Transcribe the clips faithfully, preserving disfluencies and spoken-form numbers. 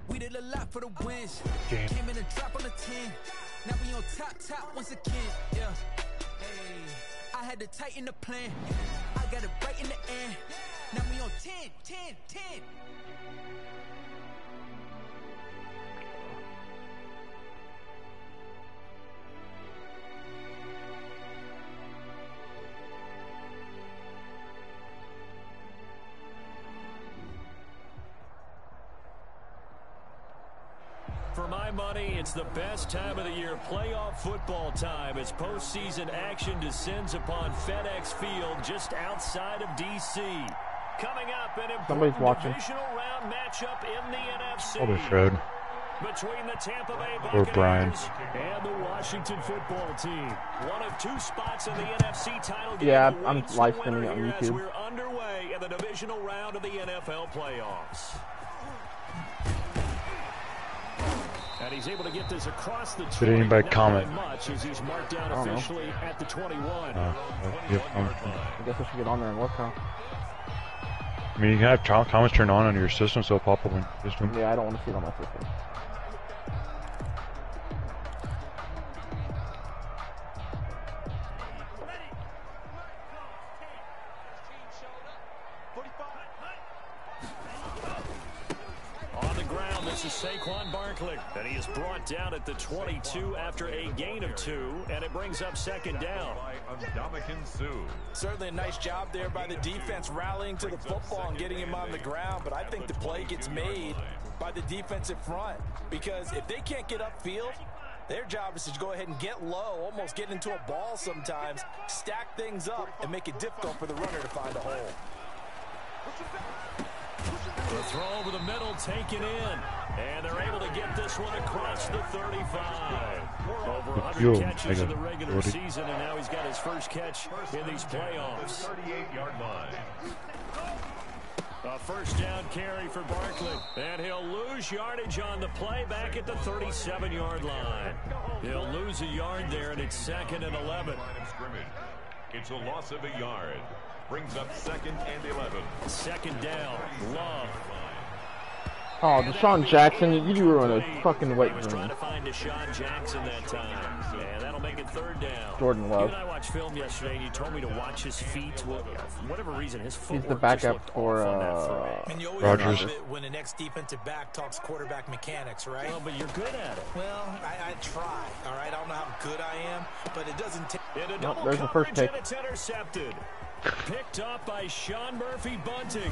We did a lot for the wins. Came in and drop on the ten. Now we on top, top once again. Yeah. Hey, I had to tighten the plan. I got it right in the end. Now we on ten, ten, ten. For my money, it's the best time of the year, playoff football time, as postseason action descends upon FedEx Field just outside of D C Coming up, an important watching. divisional round matchup in the N F C. Probably Fred. Between the Tampa Bay Or Brian. Buccaneers and the Washington football team. One of two spots in the N F C title game. Yeah, I'm live streaming it on As YouTube. we're underway in the divisional round of the N F L playoffs. And he's able to get this across the Did anybody comment? much as he's marked down I don't know. officially at the twenty-one. Uh, yep, um, I guess I should get on there and look, huh? I mean, you can have comments turned on on your system, so it'll pop up on your system. Yeah, I don't want to see it on my system. On the ground, this is Saquon Barkley. And he is brought down at the twenty-two after a gain of two, and it brings up second down. Certainly a nice job there by the defense rallying to the football and getting him on the ground, but I think the play gets made by the defensive front, because if they can't get upfield, their job is to go ahead and get low, almost get into a ball sometimes, stack things up, and make it difficult for the runner to find a hole. The throw over the middle taken in, and they're able to get this one across the thirty-five. Over one hundred Yo, catches I in the got regular forty. season, and now he's got his first catch in these playoffs. thirty-eight yard line. A first down carry for Barkley, and he'll lose yardage on the play back at the thirty-seven yard line. He'll lose a yard there, and it's second and eleven. Line of scrimmage. It's a loss of a yard. Brings up second and eleven. Second down, Love. Oh, Deshaun Jackson, you, you ruined a fucking wet He was dream. trying to find Deshaun Jackson that time. And that'll make it third down. Jordan Love. You and I watched film yesterday, and you told me to watch his feet. Well, for whatever reason, his footwork He's the backup just looked for, off on that uh, throw. And you always Rodgers. love it when the next defensive back talks quarterback mechanics, right? Well, but you're good at it. Well, I, I try, all right? I don't know how good I am, but it doesn't take... In a Nope, double there's the first coverage, pick. and it's intercepted. Picked up by Sean Murphy Bunting.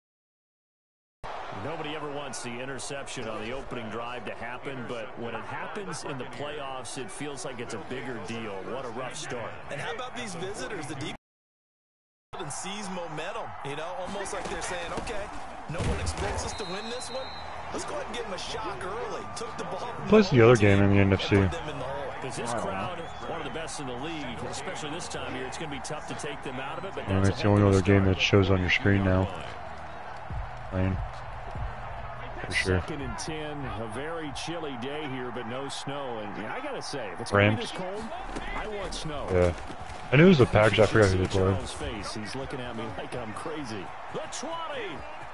Nobody ever wants the interception on the opening drive to happen, but when it happens in the playoffs, it feels like it's a bigger deal. What a rough start. And how about these visitors? The defense and sees momentum, you know, almost like they're saying, okay, no one expects us to win this one. Let's go ahead and give them a shock early. Took the ball. Who plays the other game in the N F C? Because this crowd, one of the best in the league, especially this time of year, it's going to be tough to take them out of it. But And that's it's a the only heck of a other game start. that shows on your screen now. Playing. For sure. Second and ten, a very chilly day here, but no snow. And yeah, I gotta say, if it's gonna be Rams. this cold, I want snow. Yeah. I knew it was the Packers. I forgot who they played. Charles' face. He's looking at me like I'm crazy. The twenty.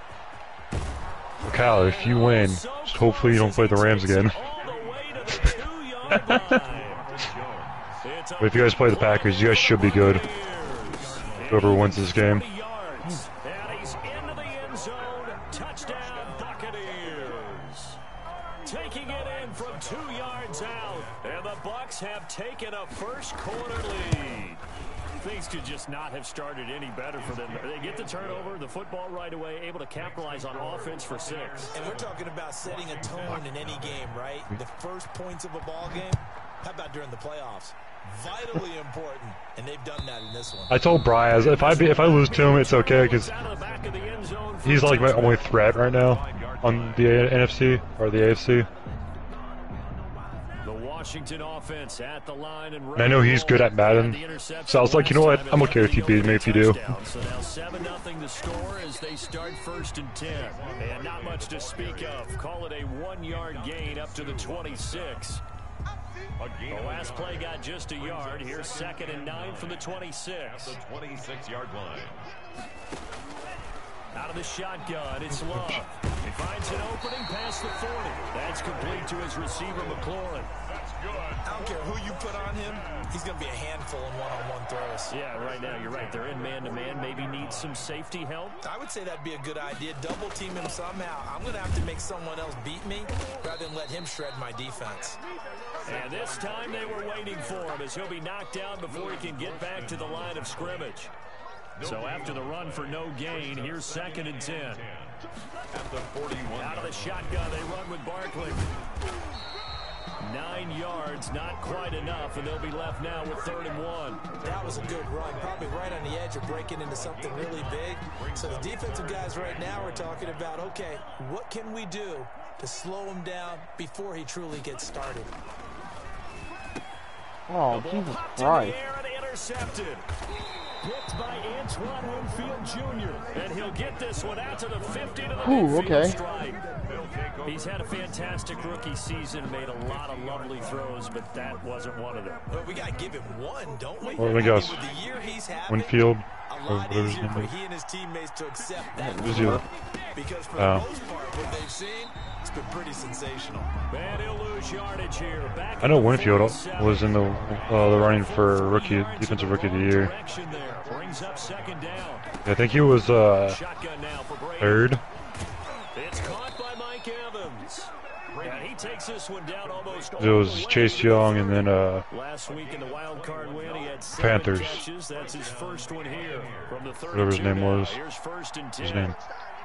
Kyle, if you win, just hopefully you don't play the Rams again. All the way to the two-yard line. It's a But if you guys play the Packers, you guys should be good. Whoever wins this game. twenty yards, and he's into the end zone. Touchdown, Buccaneers. Taking it in from two yards out, and the Bucs have taken a first quarter lead. Things could just not have started any better for them. They get the turnover, the football right away, able to capitalize on offense for six. And we're talking about setting a tone in any game, right? The first points of a ball game. How about during the playoffs? Vitally important, and they've done that in this one. I told Bryaz if I be, if I lose to him, it's okay because he's like my only threat right now on the N F C or the A F C. The Washington offense at the line and And I know he's good at Madden, so I was like, you know what? I'm okay if you beat me if you do. So now seven nothing the score as they start first and ten. And not much to speak of. Call it a one-yard gain up to the twenty-six. The last play got just a yard. Here's second and nine from the twenty-six. The twenty-six yard line. Out of the shotgun, it's Love. He finds an opening past the forty. That's complete to his receiver, McLaurin. I don't care who you put on him, he's going to be a handful in one-on-one throws. Yeah, right now you're right. They're in man-to-man. Maybe needs some safety help. I would say that'd be a good idea. Double team him somehow. I'm going to have to make someone else beat me rather than let him shred my defense. And this time they were waiting for him as he'll be knocked down before he can get back to the line of scrimmage. So after the run for no gain, here's second and ten. At the forty-one. Out of the shotgun, they run with Barkley. Nine yards, not quite enough, and they'll be left now with third and one. That was a good run, probably right on the edge of breaking into something really big. So the defensive guys right now are talking about, okay, what can we do to slow him down before he truly gets started? Oh, Jesus Christ. Intercepted. Picked by Antoine Winfield Junior And he'll get this one out to the fifty to the Ooh, okay. strike. He's had a fantastic rookie season, made a lot of lovely throws, but that wasn't one of them. Well, we got to give him one, don't we? Well, let me guess. With the year he's having, Winfield. a Or lot whatever his easier name for is. he and his teammates to accept that. Is he the- Because for Oh. the most part, what they've seen, it's been pretty sensational. And he'll lose yardage here. Back I know at the Winfield forty-seven. was in the uh, the running for rookie defensive rookie of the year. Direction there. Brings up second down. I think he was uh, Shotgun now for Brady. third. It's caught by Mike Evans. And he takes this one down almost all It was the way Chase to the Young and thirty. then uh, Last week in the wild card win, he had seven Panthers. catches. That's his first one here from the Whatever his thirty-two name now. was. Here's first and ten. his name.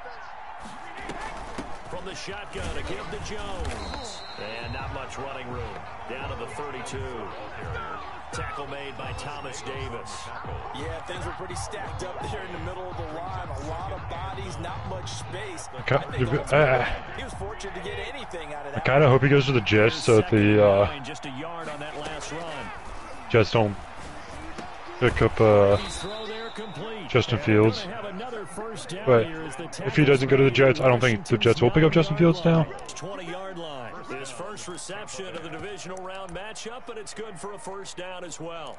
From the shotgun, a give to Jones. And not much running room. Down to the thirty-two. Tackle made by Thomas Davis. Yeah, things were pretty stacked up there in the middle of the line. A lot of bodies, not much space. ca- I think ultimately, uh, he was fortunate to get anything out of I that. kind of hope he goes to the Jets so that the uh, Just a yard on that last run. Jets don't pick up uh, His throw there complete. Justin And Fields. they're gonna have another first down But here as the if he doesn't go to the Jets, I don't think the Jets will pick up Justin Fields now. twenty-yard line. His first reception of the divisional round matchup, but it's good for a first down as well.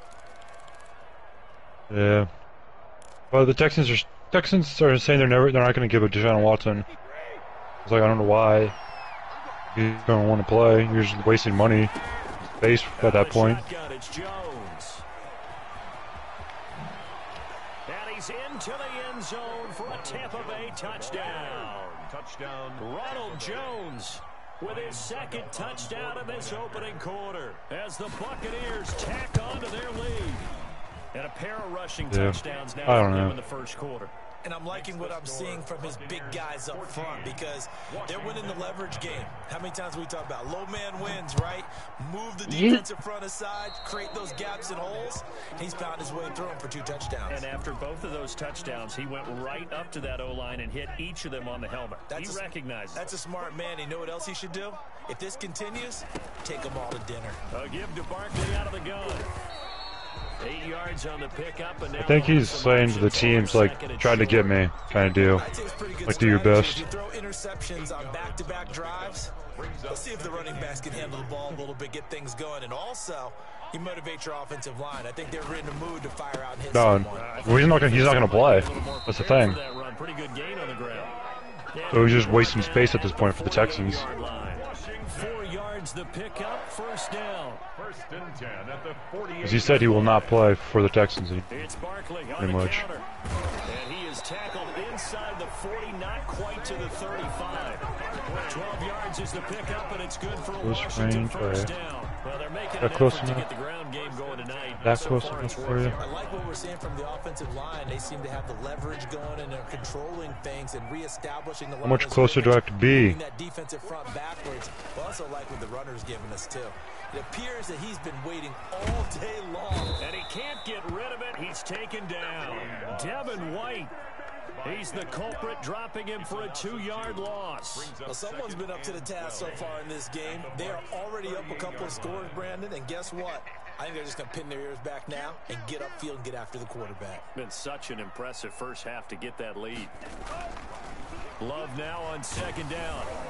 Yeah. Well, the Texans are Texans are saying they're never they're not going to give a Deshaun Watson. It's like I don't know why. He's going to want to play. You're just wasting money, space at that point. Shotgun, it's Jones. And he's into the end zone for a Tampa Bay touchdown. Touchdown. Ronald Jones with his second touchdown in this opening quarter as the Buccaneers tack on to their lead. And a pair of rushing Yeah. touchdowns now I don't for him know. in the first quarter. And I'm liking what I'm seeing from his big guys up front because they're winning the leverage game. How many times we talk about low man wins, right? Move the Yeah. defensive front aside, create those gaps and holes. He's found his way through them for two touchdowns. And after both of those touchdowns, he went right up to that O-line and hit each of them on the helmet. That's he a- recognized it. That's a smart man. You know what else he should do? If this continues, take them all to dinner. A give to Barkley out of the gun. Eight yards on the pickup, and now I think they'll have he's some saying to the options on teams like second and trying to get short. me kind of deal. I'd say it's pretty good Like do your strategy. best. If you throw interceptions on back-to-back drives, let's see if the running backs can handle the ball a little bit, get things going, and also you motivate your offensive line. I think they're in the mood to fire out and hit No, someone. well, he's not gonna he's not gonna play. That's the thing. For that run. Pretty good gain on the ground. So he's just wasting space at this point for the Texans. Yard line. Four yards the pickup, first down. First and ten at the forty-eight. As he said, he will not play for the Texans. It's Barkley on Pretty the much. counter. And he is tackled inside the forty, not quite to the thirty-five. twelve yards is the pickup, and it's good for a Close Washington range, first right. down. Well, they're making That an close effort to enough? get the ground game going tonight. That So close far, enough it's for you? working. I like what we're seeing from the offensive line. They seem to have the leverage going, and they're controlling things and reestablishing the How much closer do I have to be? moving that defensive front backwards. But also like what the runner's giving us, too. It appears that he's been waiting all day long. And he can't get rid of it. He's taken down. Devin White. He's the culprit, dropping him for a two-yard loss. Well, someone's been up to the task so far in this game. They are already up a couple of scores, Brandon, and guess what? I think they're just going to pin their ears back now and get upfield and get after the quarterback. Been such an impressive first half to get that lead. Love now on second down.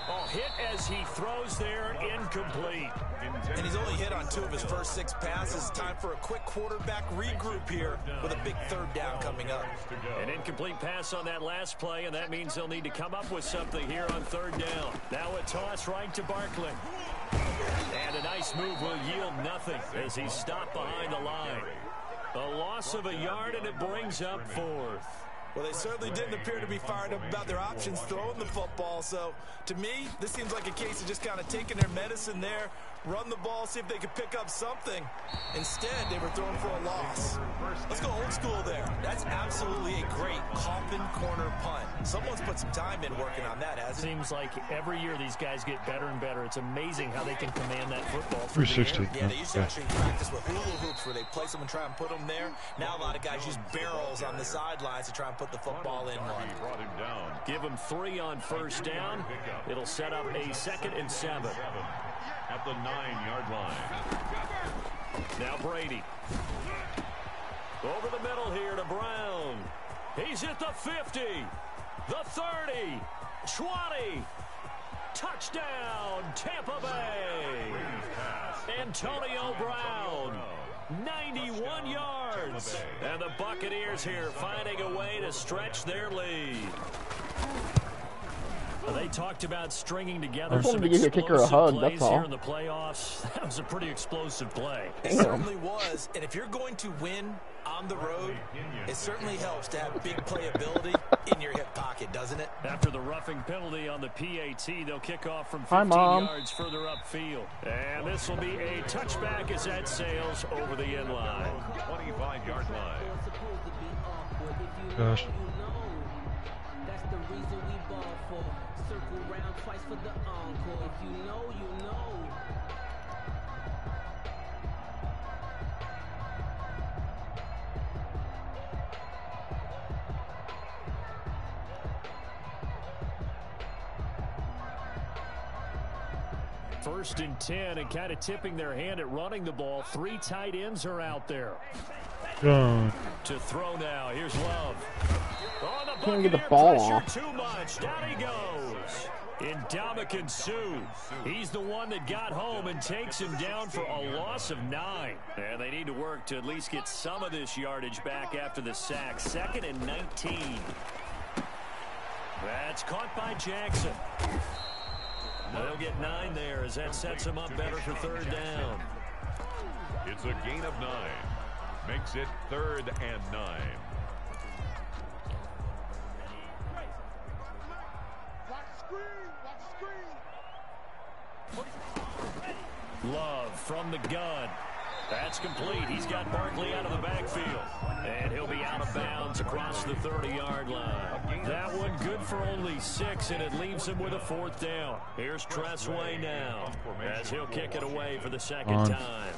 Oh, hit as he throws there, incomplete. And he's only hit on two of his first six passes. Time for a quick quarterback regroup here with a big third down coming up. An incomplete pass on that last play, and that means they'll need to come up with something here on third down. Now a toss right to Barkley. And a nice move will yield nothing as he's stopped behind the line. A loss of a yard, and it brings up fourth. Well, they certainly didn't appear to be fired up about their options throwing the football. So, to me, this seems like a case of just kind of taking their medicine there, run the ball, see if they could pick up something. Instead, they were throwing for a loss. Let's go old school there. That's absolutely a great coffin corner punt. Someone's put some time in working on that, hasn't it? Seems like every year these guys get better and better. It's amazing how they can command that football. three sixty. Yeah, they used to actually practice with hula hoops where they place them and try and put them there. Now a lot of guys use barrels on the sidelines to try and put the football in one. Give them three on first down. It'll set up a second and seven. At the nine-yard line. Now Brady. Over the middle here to Brown. He's at the fifty. The thirty. twenty. Touchdown, Tampa Bay. Antonio Brown. ninety-one yards. And the Buccaneers here finding a way to stretch their lead. They talked about stringing together I just some wanted to give your kicker a hug, plays that's all. here in the playoffs. That was a pretty explosive play. It certainly was, and if you're going to win on the road, it certainly helps to have big playability in your hip pocket, doesn't it? After the roughing penalty on the P A T, they'll kick off from Hi, fifteen Mom. yards further upfield. And this will be a touchback as that sails over the end line. twenty-five-yard line. Gosh. That's the reason we ball for. Circle round twice for the encore. If you know, you know. First and ten, and kind of tipping their hand at running the ball. Three tight ends are out there. John. To throw now. Here's Love. Oh, the Can't get the Buccaneer ball pressure off. too much. Down he goes. Ndamukong Suh. He's the one that got home and takes him down for a loss of nine. And they need to work to at least get some of this yardage back after the sack. Second and nineteen. That's caught by Jackson. They'll get nine there as that sets them up better for third down. It's a gain of nine. Makes it third and nine. Love from the gun. That's complete. He's got Barkley out of the backfield. And he'll be out of bounds across the thirty-yard line. That one good for only six, and it leaves him with a fourth down. Here's Tressway now as he'll kick it away for the second On. time.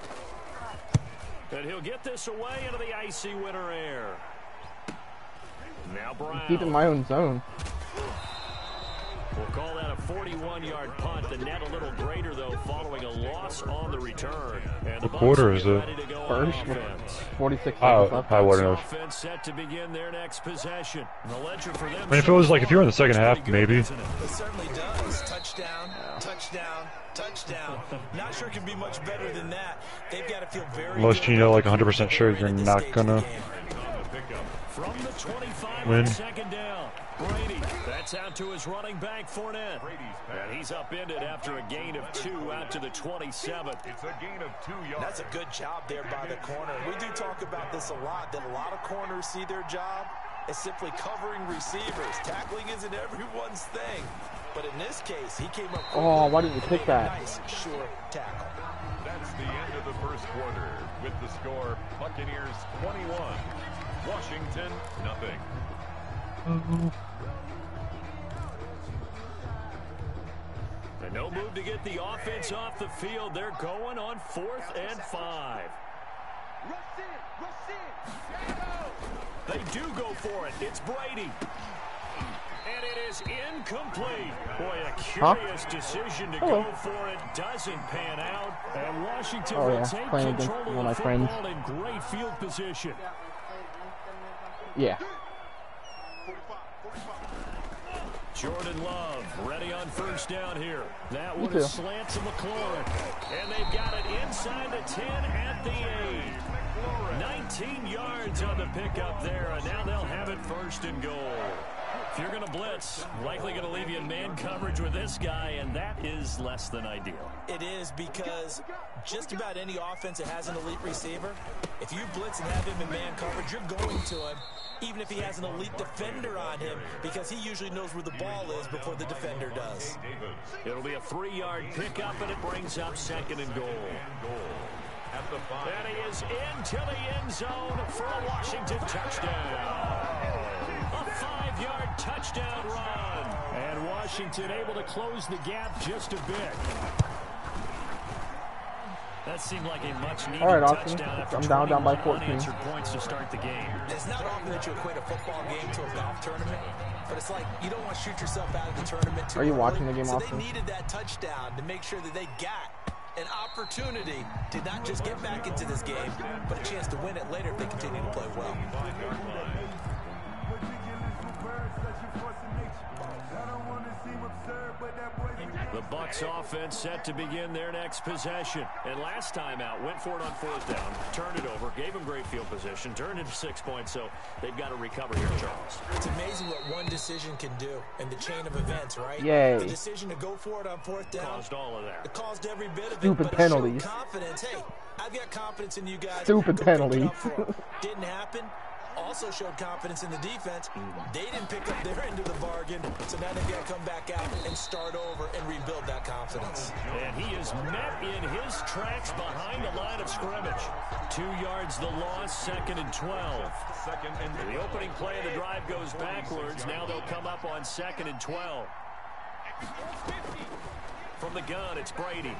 And he'll get this away into the icy winter air. Now Brown. Keep in my own zone. We'll call that a forty-one-yard punt. The net a little greater, though, following a loss on the return. And the What quarter Bucs is are it? ready to go First, on offense. forty-six Oh, seconds left. I wouldn't have. Offense set to begin their next possession. The ledger for them. I mean, if it was like if you were in the second half, Pretty good, maybe. isn't it? It certainly does. Touchdown, touchdown, touchdown. Not sure it can be much better than that. They've got to feel very Unless good you know, about like the one hundred percent sure people you're at this not stage of the gonna game. From the twenty-five win. on second down. Brady. That's out to his running back, Fournette. And he's upended after a gain of two out to the twenty-seven. It's a gain of two yards. That's a good job there by the corner. We do talk about this a lot, that a lot of corners see their job as simply covering receivers. Tackling isn't everyone's thing. But in this case, he came up quickly Oh, why didn't you and pick made a that? nice, short tackle. That's the end of the first quarter with the score Buccaneers twenty-one, Washington nothing. And no move to get the offense off the field. They're going on fourth and five. They do go for it. It's Brady. And it is incomplete. Boy, a curious huh? decision to Hello. go for it. Doesn't pan out. And Washington Oh, will yeah. take Playing against control one of of the my friends. football in great field position. Yeah. Jordan Love ready on first down here. That one too. is slant to McLaurin. And they've got it inside the ten at the eight. nineteen yards on the pickup there, and now they'll have it first and goal. If you're going to blitz, likely going to leave you in man coverage with this guy, and that is less than ideal. It is, because just about any offense that has an elite receiver, if you blitz and have him in man coverage, you're going to him, even if he has an elite defender on him, because he usually knows where the ball is before the defender does. It'll be a three-yard pickup, and it brings up second and goal. And he is into the end zone for a Washington touchdown. A five-yard touchdown run. And Washington able to close the gap just a bit. That seemed like a much-needed All right, Austin. touchdown after I'm down, down by twenty-one fourteen. unanswered points to start the game. It's not often that you equate a football game to a golf tournament, but it's like you don't want to shoot yourself out of the tournament too Are you early. watching the game, so Austin? they needed that touchdown to make sure that they got an opportunity to not just get back into this game, but a chance to win it later if they continue to play well. The Bucs offense set to begin their next possession. And last time out, went for it on fourth down, turned it over, gave them great field position, turned it to six points, so they've got to recover here, Charles. It's amazing what one decision can do in the chain of events, right? Yay. The decision to go for it on fourth down. Caused all of that. It caused every bit of Stupid it, but penalties. it showed confidence. Hey, I've got confidence in you guys. Stupid Go pick it penalties. up for 'em. Didn't happen. Also showed confidence in the defense. They didn't pick up their end of the bargain, so now they've got to come back out and start over and rebuild that confidence. And he is met in his tracks behind the line of scrimmage. Two yards the loss, second and twelve. Second and The opening play of the drive goes backwards. Now they'll come up on second and twelve. From the gun, it's Brady.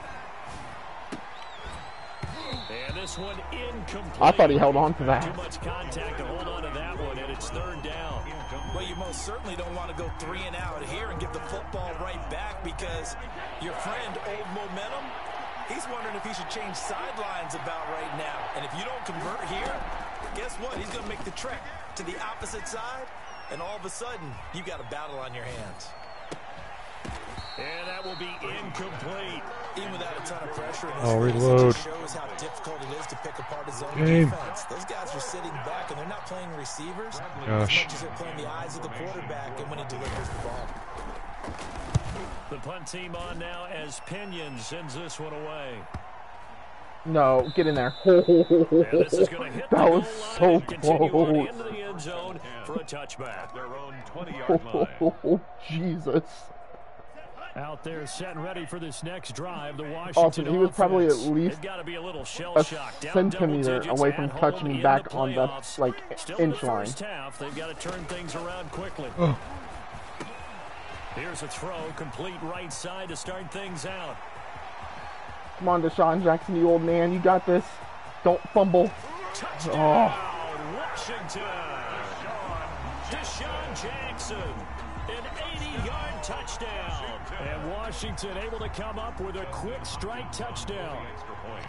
And this one incomplete. I thought he held on to that. Too much contact to hold on to that one, and it's third down. Well, you most certainly don't want to go three and out here and give the football right back, because your friend, Old Momentum, he's wondering if he should change sidelines about right now. And if you don't convert here, guess what? He's going to make the trek to the opposite side, and all of a sudden, you got a battle on your hands. And that will be incomplete. Even without a ton of pressure in his Oh, face, reload. it just shows how difficult it is to pick apart his own Game. defense. Those guys are sitting back, and they're not playing receivers as Gosh. much as they're playing the eyes of the quarterback and when he delivers the ball. The punt team on now as Pinion sends this one away. No, get in there. And this is going to hit the That goal was line so and continue on close. into the end zone for a touchback. their own twenty-yard line. Oh, Jesus. Out there set and ready for this next drive. The Washington Austin, he was probably at offense. least They've got to be a little shell a shocked. Down centimeter double digits away at from home touching in back the on the, playoffs. like, Still in inch the line. first half, they've got to turn things around quickly. Here's a throw, complete right side to start things out. Come on, Deshaun Jackson, you old man. You got this. Don't fumble. Touchdown, Oh. Washington. Deshaun Jackson, an eighty-yard touchdown. And Washington able to come up with a quick strike touchdown. Extra point.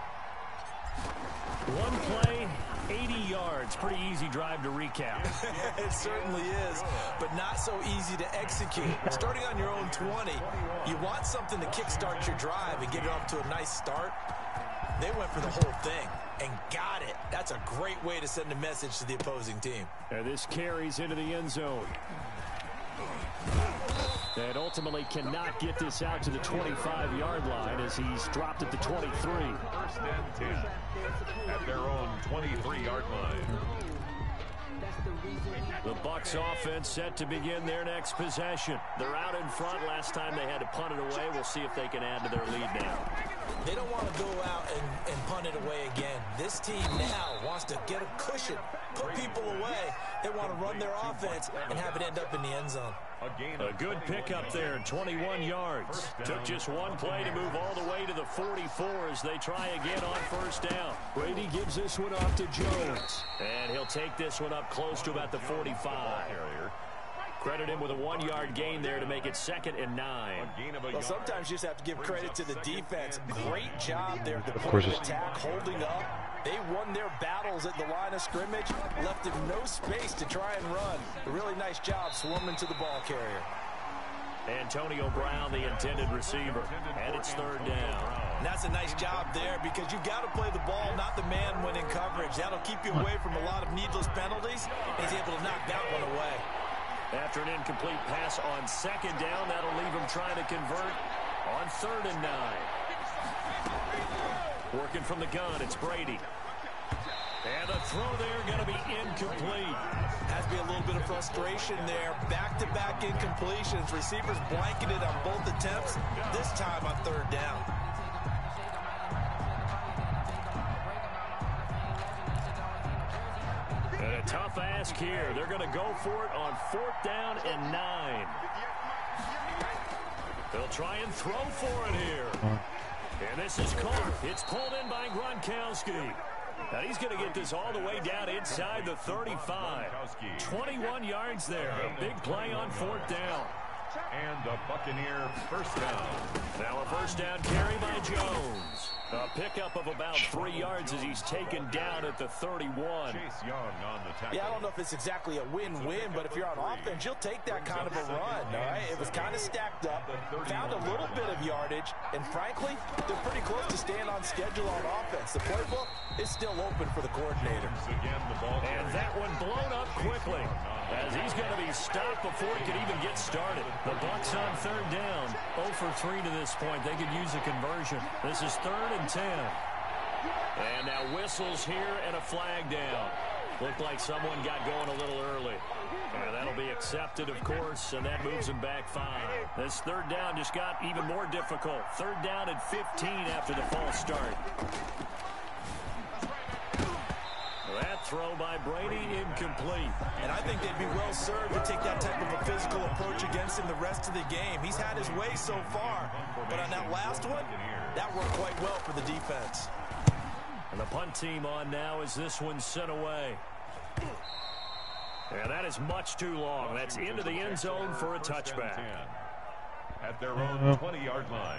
One play, eighty yards. Pretty easy drive to recap. It certainly is, but not so easy to execute. Starting on your own twenty, you want something to kickstart your drive and get it off to a nice start. They went for the whole thing and got it. That's a great way to send a message to the opposing team. And this carries into the end zone. And ultimately cannot get this out to the twenty-five-yard line as he's dropped at the twenty-three. First and ten at their own twenty-three-yard line. The Bucs offense set to begin their next possession. They're out in front. Last time they had to punt it away. We'll see if they can add to their lead now. They don't want to go out and, and punt it away again. This team now wants to get a cushion, put people away. They want to run their offense and have it end up in the end zone. A good pickup there, twenty-one yards. Took just one play to move all the way to the forty-four as they try again on first down. Brady gives this one off to Jones. And he'll take this one up close to about the forty-five. Credit him with a one-yard gain there to make it second and nine. Well, sometimes you just have to give credit to the defense. Great job there at the course point of it's- attack, holding up. They won their battles at the line of scrimmage, left him no space to try and run. A really nice job swarming to the ball carrier. Antonio Brown, the intended receiver. And it's third down. And that's a nice job there because you've got to play the ball, not the man when in coverage. That'll keep you away from a lot of needless penalties. He's able to knock that one away. After an incomplete pass on second down, that'll leave him trying to convert on third and nine. Working from the gun, it's Brady. And the throw there going to be incomplete. Has to be a little bit of frustration there. Back-to-back incompletions. Receivers blanketed on both attempts, this time on third down. And a tough ask here. They're going to go for it on fourth down and nine. They'll try and throw for it here. And this is caught. It's pulled in by Gronkowski. And he's going to get this all the way down inside the thirty-five. twenty-one yards there. A big play on fourth down. And the Buccaneer first down. Now a first down carry by Jones. A pickup of about three yards as he's taken down at the thirty-one. Chase Young on the tackle. Yeah, I don't know if it's exactly a win-win, but if you're on offense, you'll take that kind of a run, all right? It was kind of stacked up, found a little bit of yardage, and frankly, they're pretty close to staying on schedule on offense. The playbook is still open for the coordinator. Again, the ball And that one blown up quickly as he's going to be stopped before he can even get started. The Bucs on third down, oh for three to this point. They could use a conversion. This is third and ten. And now whistles here and a flag down. Looked like someone got going a little early. And that'll be accepted, of course, and that moves him back five. This third down just got even more difficult. Third down and fifteen after the false start. That throw by Brady incomplete. And I think they'd be well served to take that type of a physical approach against him the rest of the game. He's had his way so far, but on that last one, that worked quite well for the defense. And the punt team on now as this one's sent away. And that is much too long. That's into the end zone for a touchback. At their own twenty-yard line.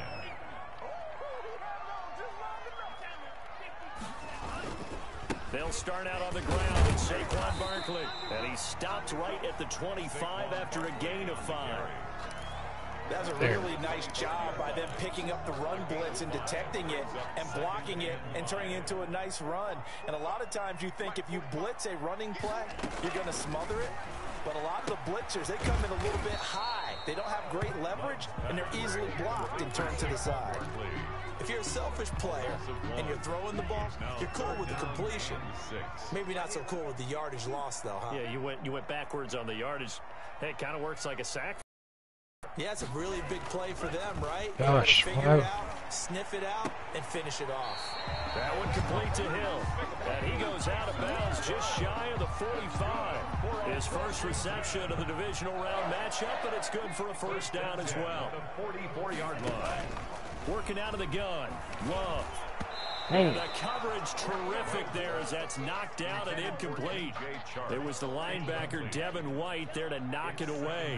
They'll start out on the ground. It's Saquon Barkley. And he stopped right at the twenty-five after a gain of five. That's a really nice job by them picking up the run blitz and detecting it and blocking it and turning it into a nice run. And a lot of times you think if you blitz a running play, you're going to smother it. But a lot of the blitzers, they come in a little bit high. They don't have great leverage, and they're easily blocked and turned to the side. If you're a selfish player and you're throwing the ball, you're cool with the completion. Maybe not so cool with the yardage loss, though, huh? Yeah, you went you went backwards on the yardage. Hey, it kind of works like a sack. Yeah, it's a really big play for them, right? Gosh, figure wow. it out, sniff it out, and finish it off. That one complete to Hill. And he goes out of bounds just shy of the forty-five. His first reception of the divisional round matchup, and it's good for a first down as well. The forty-four-yard line. Working out of the gun. Love. Hey. The coverage terrific there as that's knocked out and incomplete. It was the linebacker Devin White there to knock it away.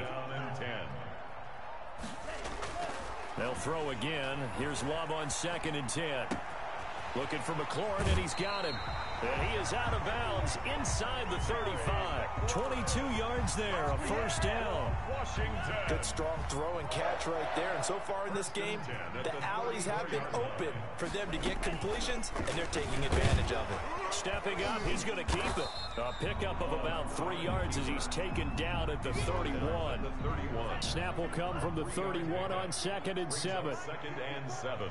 They'll throw again. Here's Love on second and ten. Looking for McLaurin, and he's got him. And he is out of bounds inside the thirty-five. twenty-two yards there, a first down. Good strong throw and catch right there. And so far in this game, the alleys have been open for them to get completions, and they're taking advantage of it. Stepping up, he's going to keep it. A pickup of about three yards as he's taken down at the thirty-one. Snap will come from the thirty-one on second and seven. Second and seven.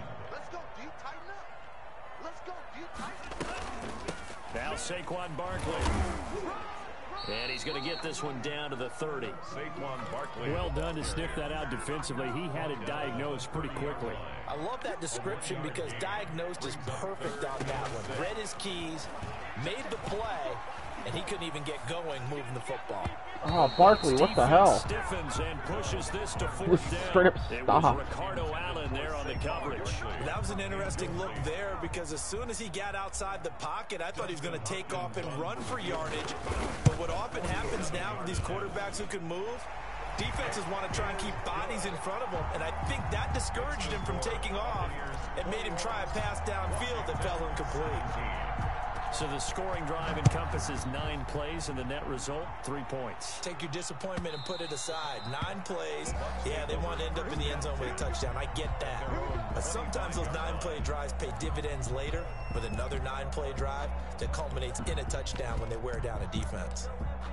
Now Saquon Barkley. And he's going to get this one down to the thirty. Saquon Barkley. Well done to sniff that out defensively. He had it diagnosed pretty quickly. I love that description because diagnosed is perfect on that one. Read his keys, made the play, and he couldn't even get going moving the football. Oh, Barkley, what the hell? Stiffens and pushes this to fourth Just down. straight up It stop. was Ricardo Allen there on the coverage. That was an interesting look there because as soon as he got outside the pocket, I thought he was going to take off and run for yardage. But what often happens now with these quarterbacks who can move, defenses want to try and keep bodies in front of them, and I think that discouraged him from taking off and made him try a pass downfield that fell incomplete. So the scoring drive encompasses nine plays, and the net result, three points. Take your disappointment and put it aside. Nine plays. Yeah, they want to end up in the end zone with a touchdown. I get that. But sometimes those nine-play drives pay dividends later with another nine-play drive that culminates in a touchdown when they wear down a defense.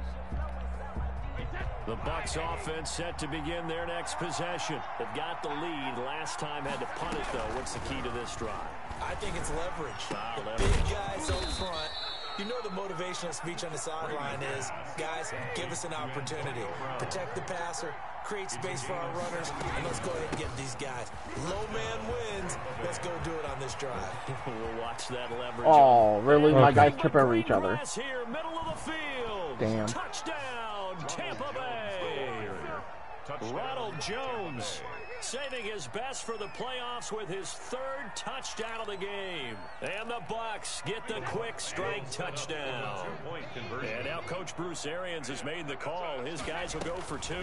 The Bucs offense set to begin their next possession. They've got the lead. Last time had to punt it, though. What's the key to this drive? I think it's leverage. Ah, the leverage. big guys up front. You know the motivational speech on the sideline is, guys, give us an opportunity. Protect the passer, create space for our runners, and let's go ahead and get these guys. Low man wins. Let's go do it on this drive. We'll watch that leverage. Oh, really? My Okay. guys trip over each other. Here, middle of the field. Damn. Touchdown, Tampa Bay. Ronald Jones saving his best for the playoffs with his third touchdown of the game. And the Bucs get the quick strike touchdown. And now Coach Bruce Arians has made the call. His guys will go for two.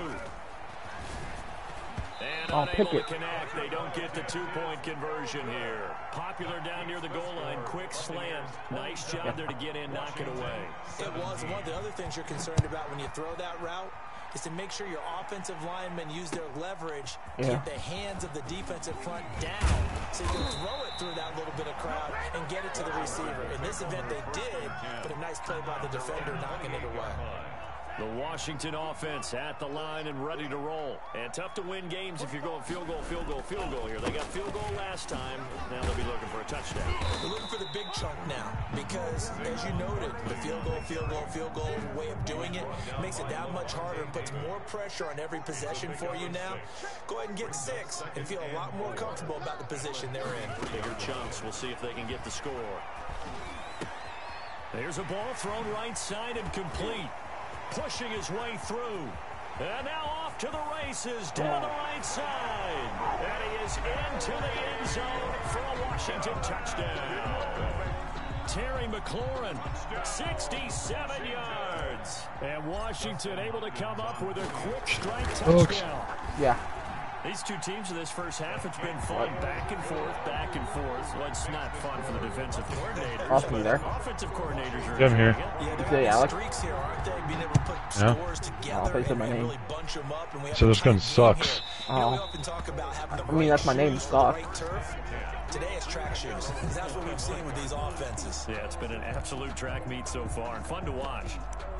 And Oh, unable to Pickett. connect. They don't get the two-point conversion here. Popular down near the goal line. Quick slant. Nice job there to get in, knock it away. It was one of the other things you're concerned about when you throw that route is to make sure your offensive linemen use their leverage to Yeah. keep the hands of the defensive front down so you can throw it through that little bit of crowd and get it to the receiver. In this event, they did, but a nice play by the defender knocking it away. The Washington offense at the line and ready to roll. And tough to win games if you're going field goal, field goal, field goal here. They got field goal last time. Now they'll be looking for a touchdown. We're looking for the big chunk now because, as you noted, the field goal, field goal, field goal way of doing it makes it that much harder and puts more pressure on every possession for you now. Go ahead and get six and feel a lot more comfortable about the position they're in. Bigger chunks. We'll see if they can get the score. There's a ball thrown right side and complete. Pushing his way through. And now off to the races down the right side. And he is into the end zone for a Washington touchdown. Terry McLaurin, sixty-seven yards. And Washington able to come up with a quick strike touchdown. Yeah. These two teams in this first half, it's been fun. Back and forth, back and forth. Well, it's not fun for the defensive coordinators. Off me there. Offensive coordinators are Yeah, I'm here. enjoying it. Yeah, Say, they're Alex. streaks here, aren't they? Being able to put Yeah. scores together Oh, they said and my name. really bunch them up. And we have So a this gun tight sucks. game here. You know, we Oh. often talk about having the I mean, right that's my name, shoes for the Scott. right turf. Today it's track shoes. That's what we've seen with these offenses. Yeah, it's been an absolute track meet so far and fun to watch.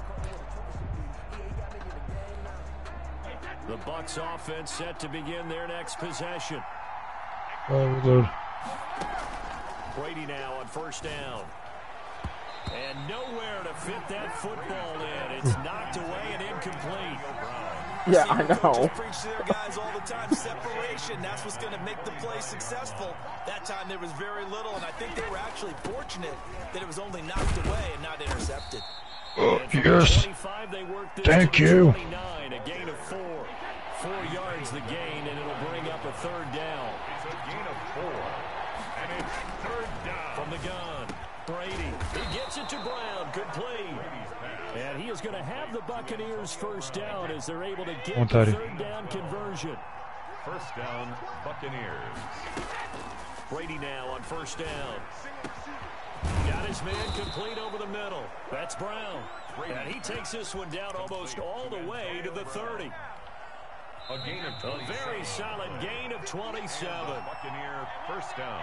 The Bucs offense set to begin their next possession. Oh, reload. Brady now on first down. And nowhere to fit that football in. It's knocked away and incomplete. Yeah, I Receiver coaches know. preach to their guys all the time. Separation, that's what's going to make the play successful. That time there was very little, and I think they were actually fortunate that it was only knocked away and not intercepted. Oh, And from yes. twenty-five, they worked this Thank to the you. twenty-nine, a gain of four. Four yards the gain, and it'll bring up a third down. It's a gain of four. And it's third down. From the gun, Brady. He gets it to Brown. Good play. And he is going to have the Buccaneers first down as they're able to get one the thirty. third down conversion. First down, Buccaneers. Brady now on first down. Got his man complete over the middle. That's Brown. And he takes this one down almost all the way to the thirty. A gain of A twenty-seven. very solid gain of twenty-seven. Buccaneer first down.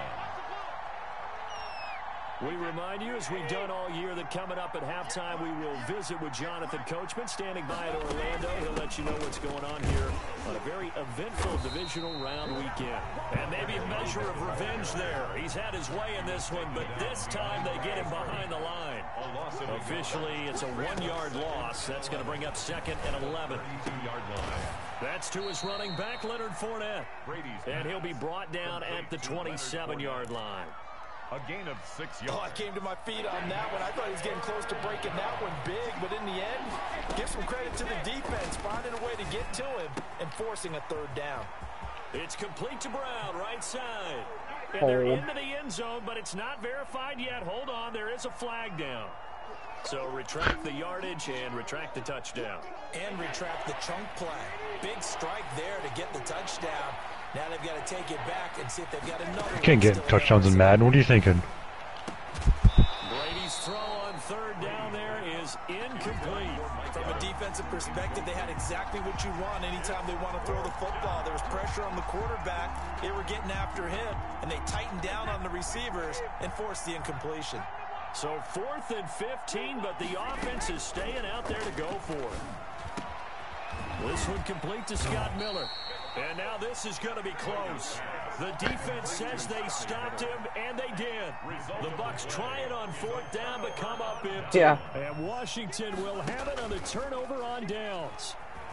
We remind you, as we've done all year, that coming up at halftime, we will visit with Jonathan Coachman, standing by at Orlando. He'll let you know what's going on here on a very eventful divisional round weekend. And maybe a measure of revenge there. He's had his way in this one, but this time they get him behind the line. A loss of a Officially, it's a one-yard loss. That's going to bring up second and eleven. two-yard line. That's to his running back, Leonard Fournette. Brady's And he'll be brought down at the twenty-seven-yard line. a gain of six Oh, I yards. came to my feet on that one. I thought he was getting close to breaking that one big, but in the end, give some credit to the defense, finding a way to get to him and forcing a third down. It's complete to Brown, right side. And they're Hold. into the end zone, but it's not verified yet. Hold on, there is a flag down. So retract the yardage and retract the touchdown. And retract the chunk play. Big strike there to get the touchdown. Now they've got to take it back and see if they've got another. Can't one get still touchdowns there. in Madden. What are you thinking? Brady's throw on third down there is incomplete. From a defensive perspective, they had exactly what you want anytime they want to throw the football. There was pressure on the quarterback. They were getting after him, and they tightened down on the receivers and forced the incompletion. So fourth and fifteen, but the offense is staying out there to go for it. This one complete to Scott Miller. And now this is going to be close. The defense says they stopped him, and they did. The Bucks try it on fourth down, but come up empty. Yeah. And Washington will have it on the turnover on downs.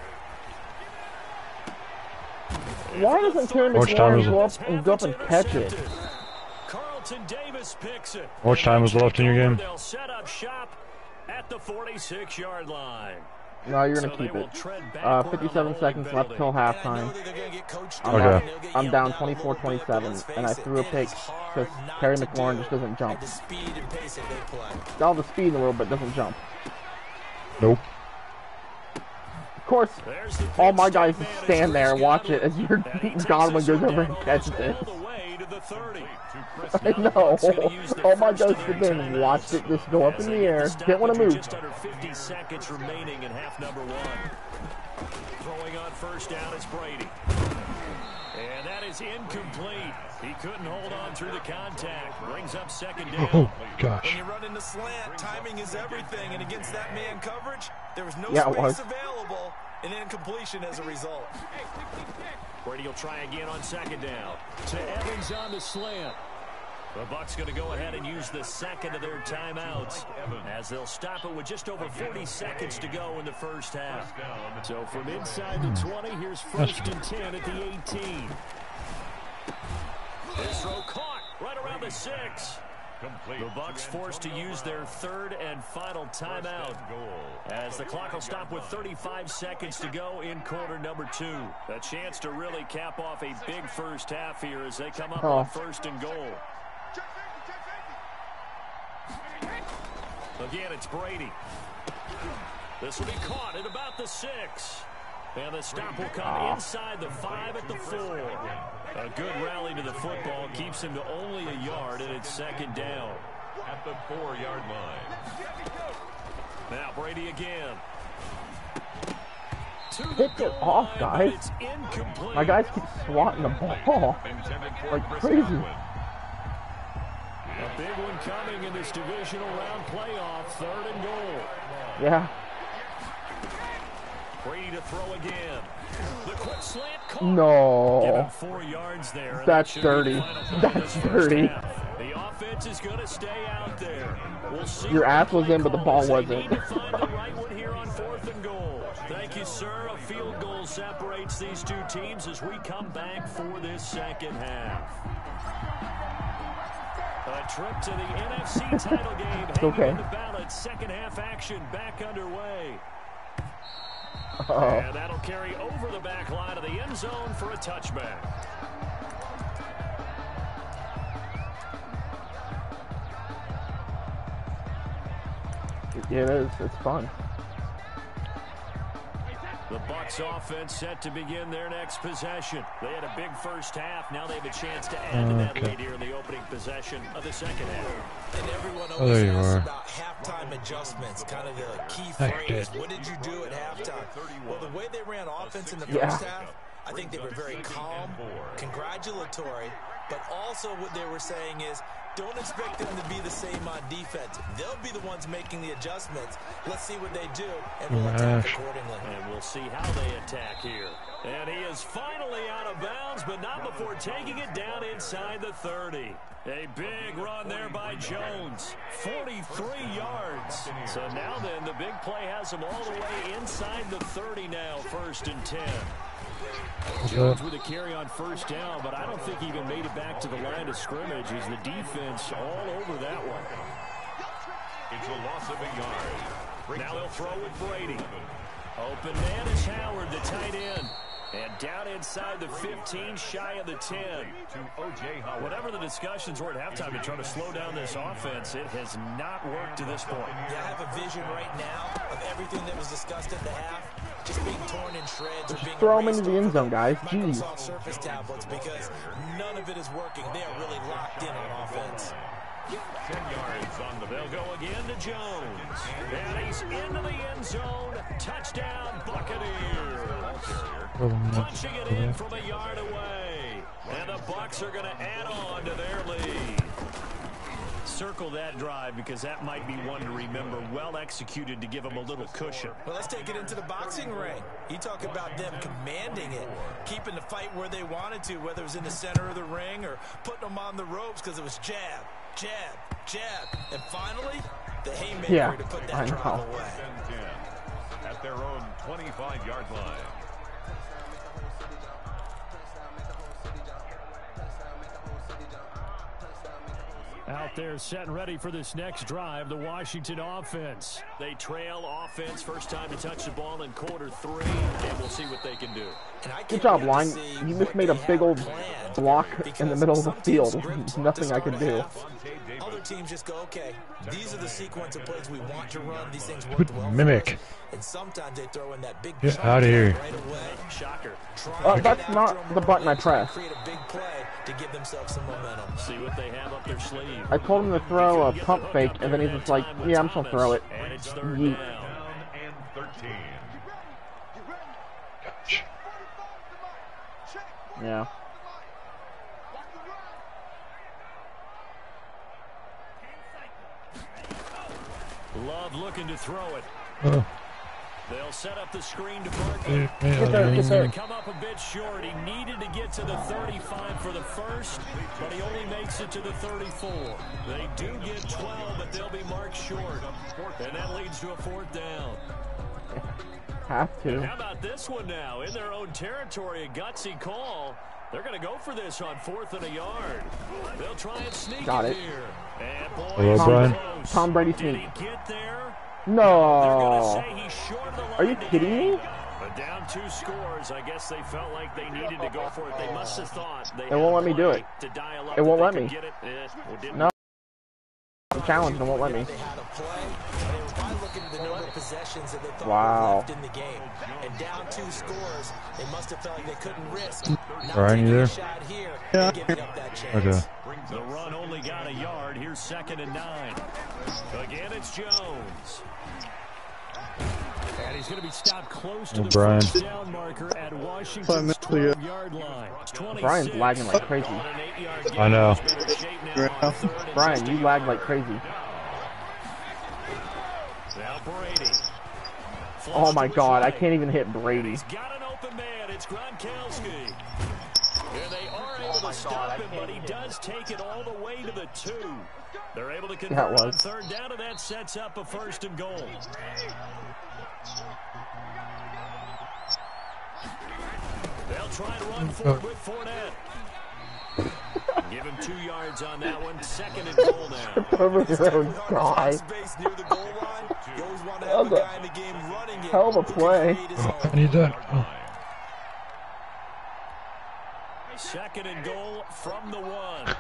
Why doesn't Terry How much time McLaurin is go left? up and go up and catch it? Carlton Davis picks it. How much time is left in your game? They'll set up shop at the forty-six yard line. No, you're going to So they keep will it. tread Uh, backward on the fifty-seven holding seconds left penalty. till And I know halftime. that they're going to get coached I'm, on Okay. up, it. They'll get I'm yelled down at a little twenty-four bit, but twenty-seven, let's face and I it, threw a it pick is hard because not Terry to McLaurin do just doesn't jump. at the speed and pace that they play. All the speed in the world, but doesn't jump. Nope. Of course, There's the all my pitch to guys manage stand there and watch it as your And he takes Godwin this goes one over down and catches almost it. all the way to the thirty. I know. All my guys stood there and watched it just go up As in they the get air. stop Didn't want to with move. Just under fifty seconds remaining in half number one. Throwing on first down, it's Brady. And that is incomplete. He couldn't hold on through the contact. Brings up second down. Oh, When gosh. you run in the slant, timing is everything, and against that man coverage, there was no Yeah, it space was. available, and incompletion as a result. Brady will try again on second down. To Evans on the slant. The Bucks going to go ahead and use the second of their timeouts as they'll stop it with just over forty seconds to go in the first half. So from inside the twenty, here's first and ten at the eighteen. This throw caught right around the six. The Bucks forced to use their third and final timeout as the clock will stop with thirty-five seconds to go in quarter number two. A chance to really cap off a big first half here as they come up Oh. on first and goal. Again, it's Brady. This will be caught at about the six. And the stop will come inside the five at the four. A good rally to the football keeps him to only a yard, and it's second down. At the four-yard line. Now Brady again. To the Pick it goal off, line, guys. but it's incomplete. My guys keep swatting the ball. Intended for Like Chris crazy. Godwin. A big one coming in this divisional round playoff, third and goal. Yeah. Brady to throw again. The quick slant caught. Give No. him four yards there. and That's that should be the dirty. final play of That's this first dirty. half. The offense is going to stay out there. We'll see Your what ass the was play in, but the calls. ball They need wasn't. to find the right one here on fourth and goal. Thank you, sir. A field goal separates these two teams as we come back for this second half. A trip to the N F C title game hanging okay. in the balance. Second half action back underway. Oh. And that'll carry over the back line of the end zone for a touchback. Yeah, it is. It's fun. The Bucks offense set to begin their next possession. They had a big first half. Now they have a chance to add to that Okay. lead here in the opening possession of the second half. And everyone Oh, always there you asks are. about halftime adjustments, kind of the key Heck, phrase. dude. What did you do at halftime? Well, the way they ran offense in the Yeah. first half, I think they were very calm, congratulatory, but also what they were saying is, don't expect them to be the same on defense. They'll be the ones making the adjustments. Let's see what they do, and we'll attack Gosh. accordingly. And we'll see how they attack here. And he is finally out of bounds, but not before taking it down inside the thirty. A big run there by Jones. forty-three yards. So now then, the big play has him all the way inside the thirty now, first and ten. Jones with a carry on first down, but I don't think he even made it back to the line of scrimmage as the defense all over that one. It's a loss of a yard. Now they'll throw with Brady. Open man is Howard, the tight end. And down inside the fifteen, shy of the ten. To O J Howard. Whatever the discussions were at halftime to try to slow down this offense, it has not worked to this point. Yeah, I have a vision right now of everything that was discussed at the half just being torn in shreds or being throw 'em erased into the off end zone, of guys. Jeez. Microsoft Surface tablets because none of it is working. They are really locked in on offense. ten yards on the They'll go again to Jones. And he's into the end zone. Touchdown, Buccaneers. Punching it in from a yard away. And the Bucs are going to add on to their lead. Circle that drive because that might be one to remember. Well executed to give them a little cushion. Well, let's take it into the boxing ring. You talk about them commanding it, keeping the fight where they wanted to, whether it was in the center of the ring or putting them on the ropes because it was jab, jab, jab. And finally, the haymaker Yeah, to put I that drive know. away. ten ten at their own twenty-five yard line. Out there set and ready for this next drive, the Washington offense. They trail offense, first time to touch the ball in quarter three, and we'll see what they can do. And I Good can't job, wait to line. see You what just made a they big have old planned, block in the because middle of the some teams field. script to Nothing I start could a do. half. Other teams just go, okay, these are the sequence of plays we want to run. These things work Good well mimic. for us. And sometimes they throw in that big Get chunk outta here. right away. Shocker. Trying Uh, to that's get not after 'em the button I early, trying to pressed. create a big play to give themselves some momentum. See what they have up their sleeve. I told him to throw a pump fake, and then he's just like, yeah, I'm just gonna throw it. And it's third Yeet. down. Down and thirteen. Yeah. Love looking to throw it. Oh, They'll set up the screen to Barkley. yeah, Get there, get He's there. going to come up a bit short. He needed to get to the thirty-five for the first, but he only makes it to the thirty-four. They do get twelve, but they'll be marked short. And that leads to a fourth down. Have to. How about this one now? In their own territory, a gutsy call. They're going to go for this on fourth and a yard. They'll try and sneak Got it it. here. And boy, Hello, so Brian. close. Tom Brady Did sneak. he get there? They're going to No. say he's short of the line. Are you to kidding gain. me? But down two scores, I guess they felt like they needed to go for it. They must have thought they It had won't a let me do play it. to dial up It won't that let they me. could get it. Eh, well, didn't No. Challenge and won't let me. They had a play, and they were probably looking at the number of possessions that they thought Wow. were left in the game. And down two scores, they must have felt like they couldn't risk not Brian, taking you a there? shot here and giving up that chance. okay. The run only got a yard. Here's second and nine. Again, it's Jones. And he's going to be stopped close to Oh, the Brian. first down marker at Washington's twelve-yard line. Brian's lagging like crazy. I know. Brian, you lag like crazy. Now Brady. Oh my god, I can't even hit Brady. He's got an open man. It's Gronkowski. And they are able to stop him, but he does take it all the way to the two. They're able to Yeah, it convert on was. third down, and that sets up a first and goal. They'll try to run forward with Fournette. Give him two yards on that one. Second and goal now. Over your own guy. Space near the goal line, you always want to Hell have of a a- guy in the game running it. hell of a who can play. create his Oh, own. I need that. Oh. Second and goal from the one.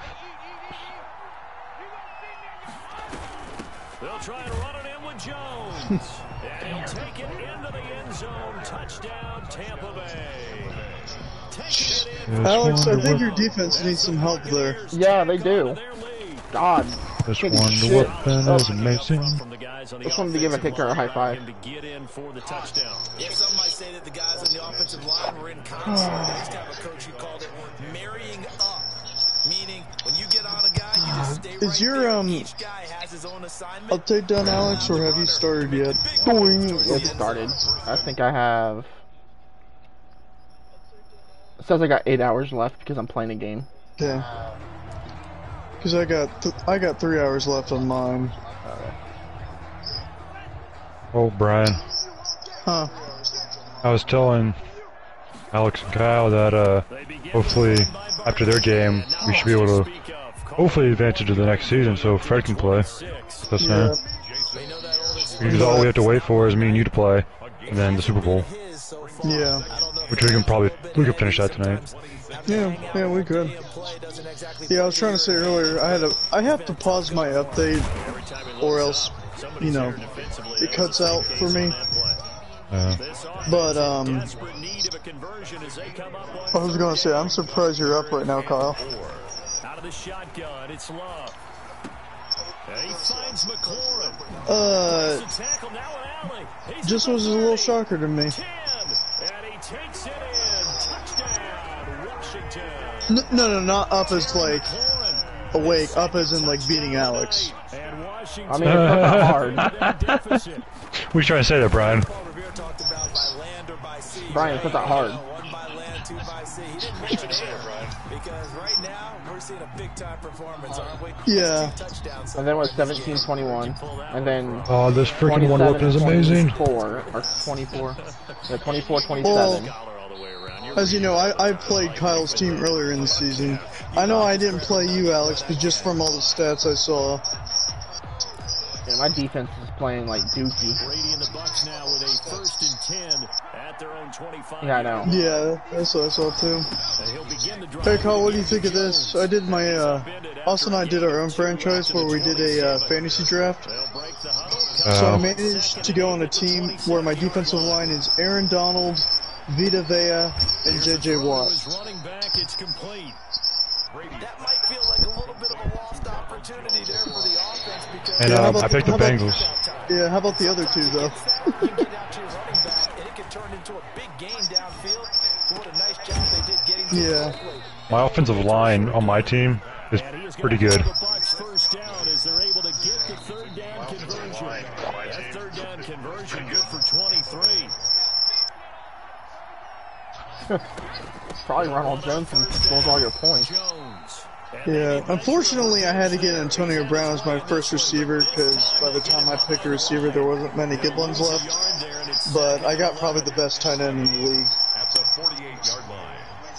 They'll try and run it in with Jones. And he'll take it into the end zone. Touchdown, Tampa Bay. Taking it in. Alex, I think your defense needs some help there. Yeah, they do. God. This Big wonder shit. weapon Oh. is amazing. From the guys on the Just wanted to give a offensive kicker a line, high five. him to get in for the touchdown. Yeah, some might say that the guys on the offensive line were in concert. I used to have a coach who called it marrying up. Meaning, when you get on a guy, you just stay Is right your, there. um, Each guy has his own assignment. Update done, Alex, or have you started yet? Boing. It started. I think I have... It says I got eight hours left because I'm playing a game. Okay. Because I got th I got three hours left on mine. Oh, Brian. Huh. I was telling Alex and Kyle that uh, hopefully after their game we should be able to hopefully advance into the next season so Fred can play. That's Yeah. yeah. Because all we have to wait for is me and you to play, and then the Super Bowl, Yeah. which we can probably we could finish that tonight. Yeah, yeah, we could. Yeah, I was trying to say earlier, I had to, I have to pause my update, or else, you know, it cuts out for me. Uh, But, um, I was gonna say, I'm surprised you're up right now, Kyle. Out of the shotgun, it's Love. And he finds McLaurin. Uh, It's a tackle now in alley. He's just was a little shocker to me. ten, and he takes it in. Touchdown, Washington. N no, no, not up as like McLaurin. awake, up as in like beating Alex. And Washington. I mean, it's not that hard. their deficit. We trying to say that, Brian. Paul Revere talked about by land or by sea. Brian, it's not that hard. You know, one by land, two by sea. He didn't mention air, because right now we're seeing a big time performance, aren't we? Yeah. Two touchdowns. And then we're seventeen twenty-one. And then Oh, this freaking one weapon is amazing. twenty-four, or twenty-four. Yeah, twenty-four Well, twenty-seven. as you know, I, I played Kyle's team earlier in the season. I know I didn't play you, Alex, but just from all the stats I saw. Yeah, my defense is playing like dookie. Brady and the Bucks now with a first and ten at their own twenty-five. Yeah, I know. Yeah, that's what I saw too. And he'll begin the drive. Hey Kyle, what do you think of this? I did my, uh, Austin and I did our own franchise where we did a uh, fantasy draft. They'll break the huddle. So I Oh. managed to go on a team where my defensive line is Aaron Donald, Vita Vea, and J J Watt. His running back, it's complete. That might feel like a little bit of a lost opportunity there for the offense because And Yeah, how um, about I picked the how about- Bengals. Yeah, how about the other two though? you get out to your running back and it can turn into a big game downfield. What a nice job they did getting to Yeah. quickly. My offensive line on my team is And he is pretty gonna good. have the Bucks first down as they're able to get the third down conversion. That third down conversion good for twenty-three. Probably Ronald Jones who scores all your points. Jones. Yeah, unfortunately I had to get Antonio Brown as my first receiver because by the time I picked a receiver there wasn't many good ones left. Yard there, and it's But I got probably the best tight end in the league. At the forty-eight yard line.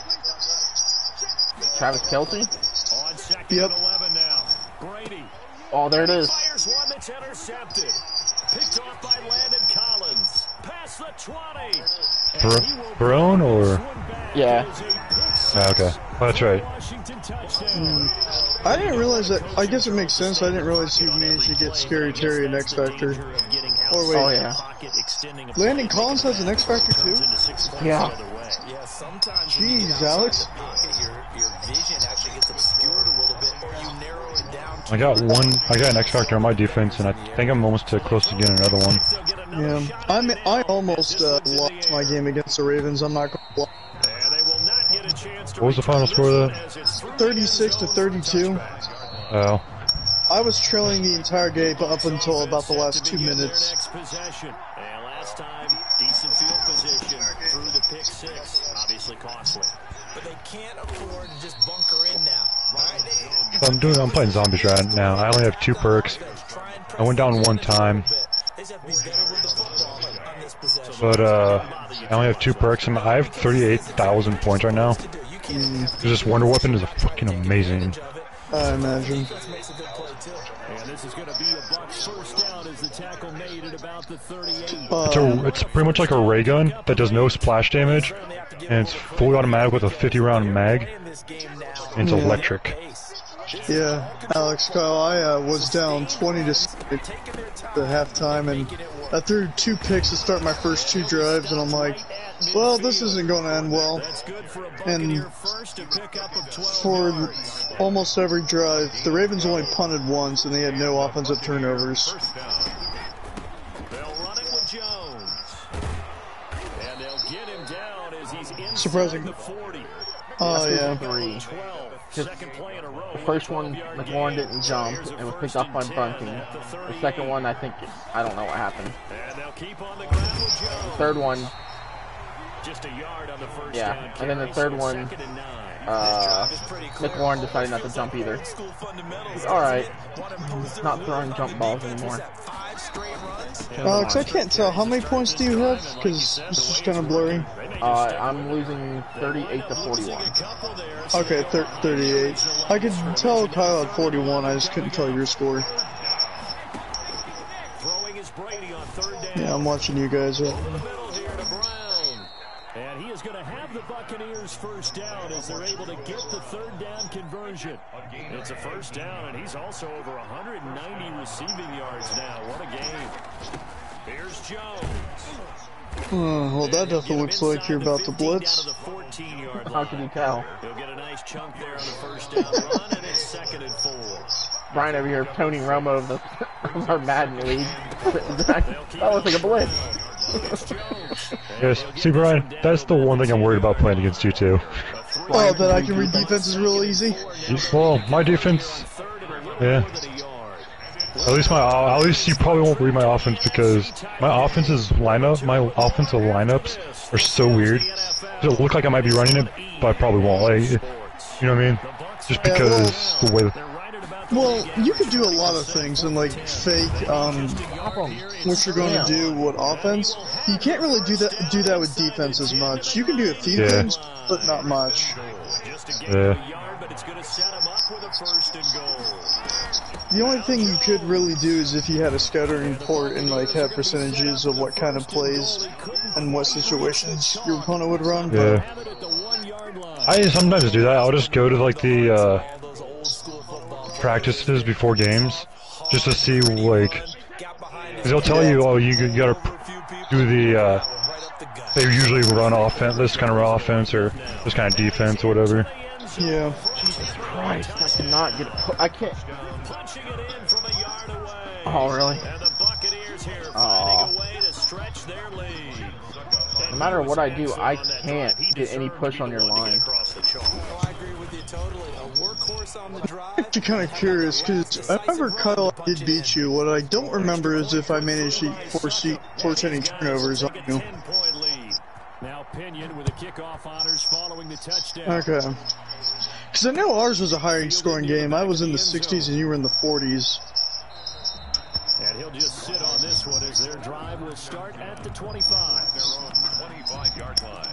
Travis Kelce? on second Yep. and eleven now. Brady Oh, there it is. fires one that's intercepted. Picked off by Landon Collins. Past the twenty. Bar- Barone or? Yeah. Ah, okay. Oh, that's right. Washington touchdown. I didn't realize that. I guess it makes sense. I didn't realize he managed to get Scary Terry an X Factor. Or wait, Oh, yeah. Landon Collins has an X Factor too? Yeah. Yeah, sometimes Jeez, Alex. pocket, your, your vision actually gets obscured a little bit, or you narrow it down. I got one. I got an X factor on my defense, and I think I'm almost to close to getting another one. Yeah, I mean, I almost uh, lost my game against the Ravens. I'm not gonna lie. What was the final score of that? thirty-six to thirty-two. Oh. I was trailing the entire game up until about the last two minutes. Next possession. And last time, decent field position through the pick six. Obviously costly. But they can't afford to just bunker in now. Right? So I'm doing. I'm playing zombies right now. I only have two perks. I went down one time, They just have to be better with the football on this possession. but uh, I only have two perks, and I have thirty-eight thousand points right now. Mm, This Wonder Weapon is fucking amazing. I imagine. And this is going to be a Bucks first down as the tackle made at about the thirty-eight. It's Uh, a. It's pretty much like a ray gun that does no splash damage, and it's fully automatic with a fifty round mag. And it's Yeah. electric. yeah, Alex, Kyle, I uh, was down twenty to six at halftime, and I threw two picks to start my first two drives, and I'm like, well, this isn't going to end well. And for almost every drive, the Ravens only punted once, and they had no offensive turnovers. They'll run it with Jones. And they'll get him down as he's inside Surprising. the forty. Oh, yeah. Three. twelve. Just Second play in a row. The first one, McLaurin didn't jump and was picked up by Bunting. The second one, I think, I don't know what happened. And they'll keep on the ground with The Jones. third one, Just a yard on the first yeah. down And then the carry, third so one, second and nine. uh, McLaurin decided not to jump either. Alright. Not throwing jump balls anymore. Alex, I can't tell. How many points do you have? Because it's just kind of blurry. Uh, I'm losing thirty-eight to forty-one. Okay, thir thirty-eight. I could tell Kyle at forty-one, I just couldn't tell your score. Throwing is Brady on third down. Yeah, I'm watching you guys. Uh, Middle here to Brown. And he is going to have the Buccaneers first down as they're able to get the third down conversion. It's a first down, and he's also over one hundred ninety receiving yards now. What a game. Here's Jones. uh, well, that definitely looks like you're about to blitz. How can you tell? He'll get a nice chunk there on the first down run, and it's second and four. Brian over here, Tony Romo of, the, of our Madden League. that, that looks like a blitz. Yes, see Brian, that's the one thing I'm worried about playing against you too. Oh, that I can read defenses real easy? Well, my defense, yeah. At least my, at least you probably won't read my offense because my offense's lineup, my offensive lineups are so weird. It'll look like I might be running it, but I probably won't. Like, you know what I mean? Just because the way. The Well, you could do a lot of things and like fake um, what you're going to do, what offense. You can't really do that do that with defense as much. You can do a few yeah. things, but not much. Yeah. The only thing you could really do is if you had a scouting report and like have percentages of what kind of plays and what situations your opponent would run. Yeah. I sometimes do that. I'll just go to like the uh, practices before games, just to see like, cause they'll tell you, oh, you, you gotta do the. Uh, they usually run offense, this kind of offense or this kind of defense or whatever. Yeah. Jesus Christ, I cannot get. I can't. Oh really? Oh. No matter what I do, I can't get any push on your line. I'm actually kind of curious because I remember Kyle did beat you. What I don't remember is if I managed to force, force any turnovers on you. Okay. Because I know ours was a higher scoring game. I was in the sixties and you were in the forties. And he'll just sit on this one as their drive will start at the twenty-five. twenty-five yard line.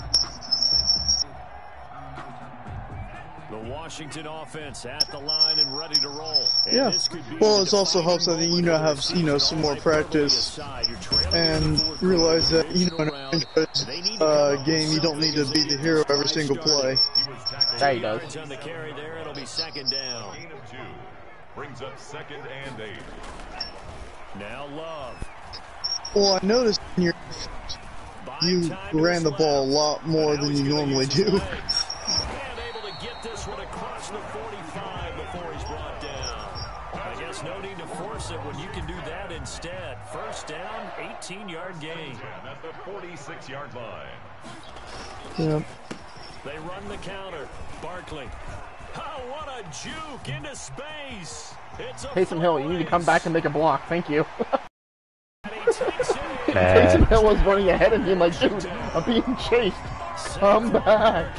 The Washington offense at the line and ready to roll. And yeah. Well, it also helps that you know have you know some more practice and realize that you know in a uh, game you don't need to be the hero every single play. There he does. On the carry there, it'll be second down. Brings up second and eight. Now Love. Well, I noticed in your, you ran the ball a lot more than you normally do. And able to get this one across the forty-five before he's brought down. I guess no need to force it when you can do that instead. First down, eighteen yard gain. At the forty-six yard line. Yeah. They run the counter. Barkley. Oh, what a juke into space. It's a Taysom Hill, you need to come back and make a block. Thank you. Nah. Taysom Hill was running ahead of me like, dude, I'm being chased. Come back.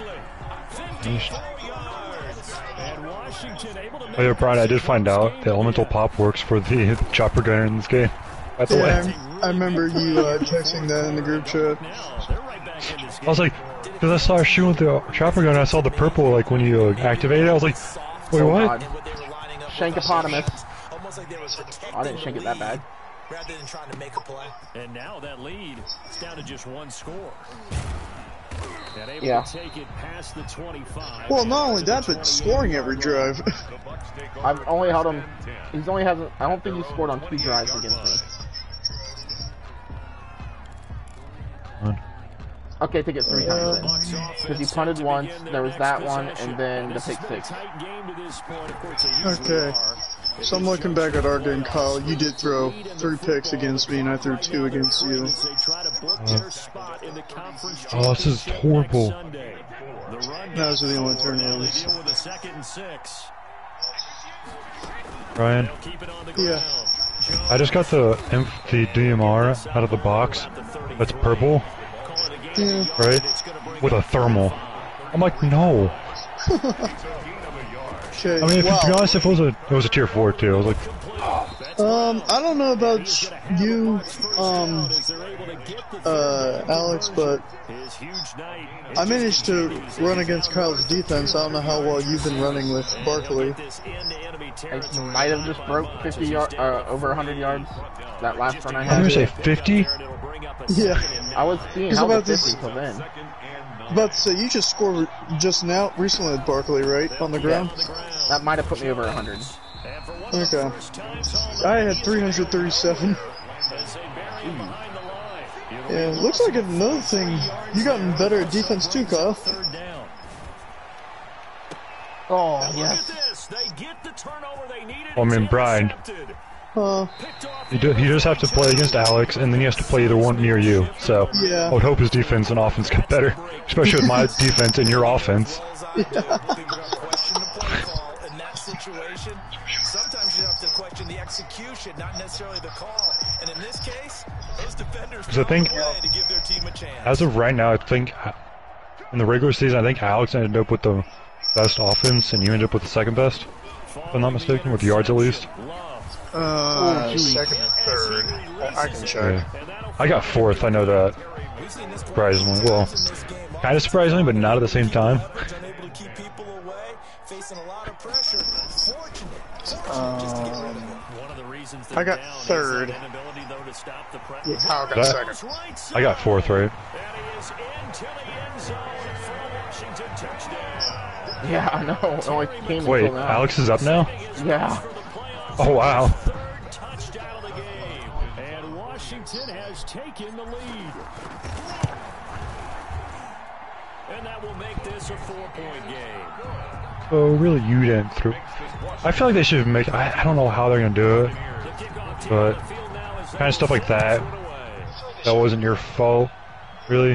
Oh yeah, Brian, I did find out the elemental pop works for the chopper gunner in this game. By the yeah, way. I remember you uh, texting that in the group chat. I was like, because I saw her shooting with the chopper gun, I saw the purple like when you uh, activate it. I was like, wait, oh, what? God. Shankopotamus. Oh, I didn't shank it that bad. Rather than trying to make a play. And now that lead is down to just one score. And able yeah. to take it past the twenty-five. Well, not only that, but scoring every drive. I've only held him. He's only hasn't. I don't think he scored on two drives against me. Okay, take it three times then. Because he punted once, there was that one, and then the pick six. Okay. So I'm looking back at our game, Kyle. You did throw three picks against me, and I threw two against you. Uh, oh, this is horrible. Those are the only turnovers. Ryan? Yeah. I just got the, the D M R out of the box. That's purple. Yeah. Right? With a thermal. I'm like, no. Okay. I mean, if, wow. to be honest, if it was a it was a tier four too, I was like, um, I don't know about you, um, uh, Alex, but I managed to run against Kyle's defense. I don't know how well you've been running with Barkley. I might have just broke fifty yard, uh, over one hundred yards. That last run I had. I'm gonna say fifty. Yeah. I was being held at fifty till then. About to say, you just scored just now, recently with Barkley, right? On the ground? Yeah. That might have put me over one hundred. Okay. I had three hundred thirty-seven. Yeah, looks like another thing. You gotten better at defense too, Kyle. Oh, And yes. Look at this. They get the turnover they needed. Well, I mean, It's Brian. intercepted. Uh, Picked off He, do, he just have to play against Alex, and then he has to play either one near you. So Yeah. I would hope his defense and offense get better, especially with my defense and your offense. In that situation, sometimes you have to question the execution, not necessarily the call. And in this case, those defenders Because I think, found a way to give their team a chance. as of right now, I think in the regular season, I think Alex ended up with the best offense, and you ended up with the second best, if I'm not mistaken, with yards at least. uh, second or third. I can check. Yeah. I got fourth, I know that. Surprisingly. Well, kind of surprisingly, but not at the same time. Unable to keep people away, facing a lot of pressure. Fortunate. Um, One of the reasons I got third. inability, though, to stop the press. yeah, Kyle got That- second. I got fourth, right? And he is into the end zone for a Washington touchdown. Yeah, I know. It only came Wait, until now. Alex is up now? Yeah. Oh, wow. Third touchdown of the game. And Washington has taken the lead. And that will make this a four-point game. Oh, really, you didn't throw. I feel like they should make. I, I don't know how they're gonna do it, The kickoff team but on the field now is kind of stuff like that. thrown away. That wasn't your fault, really.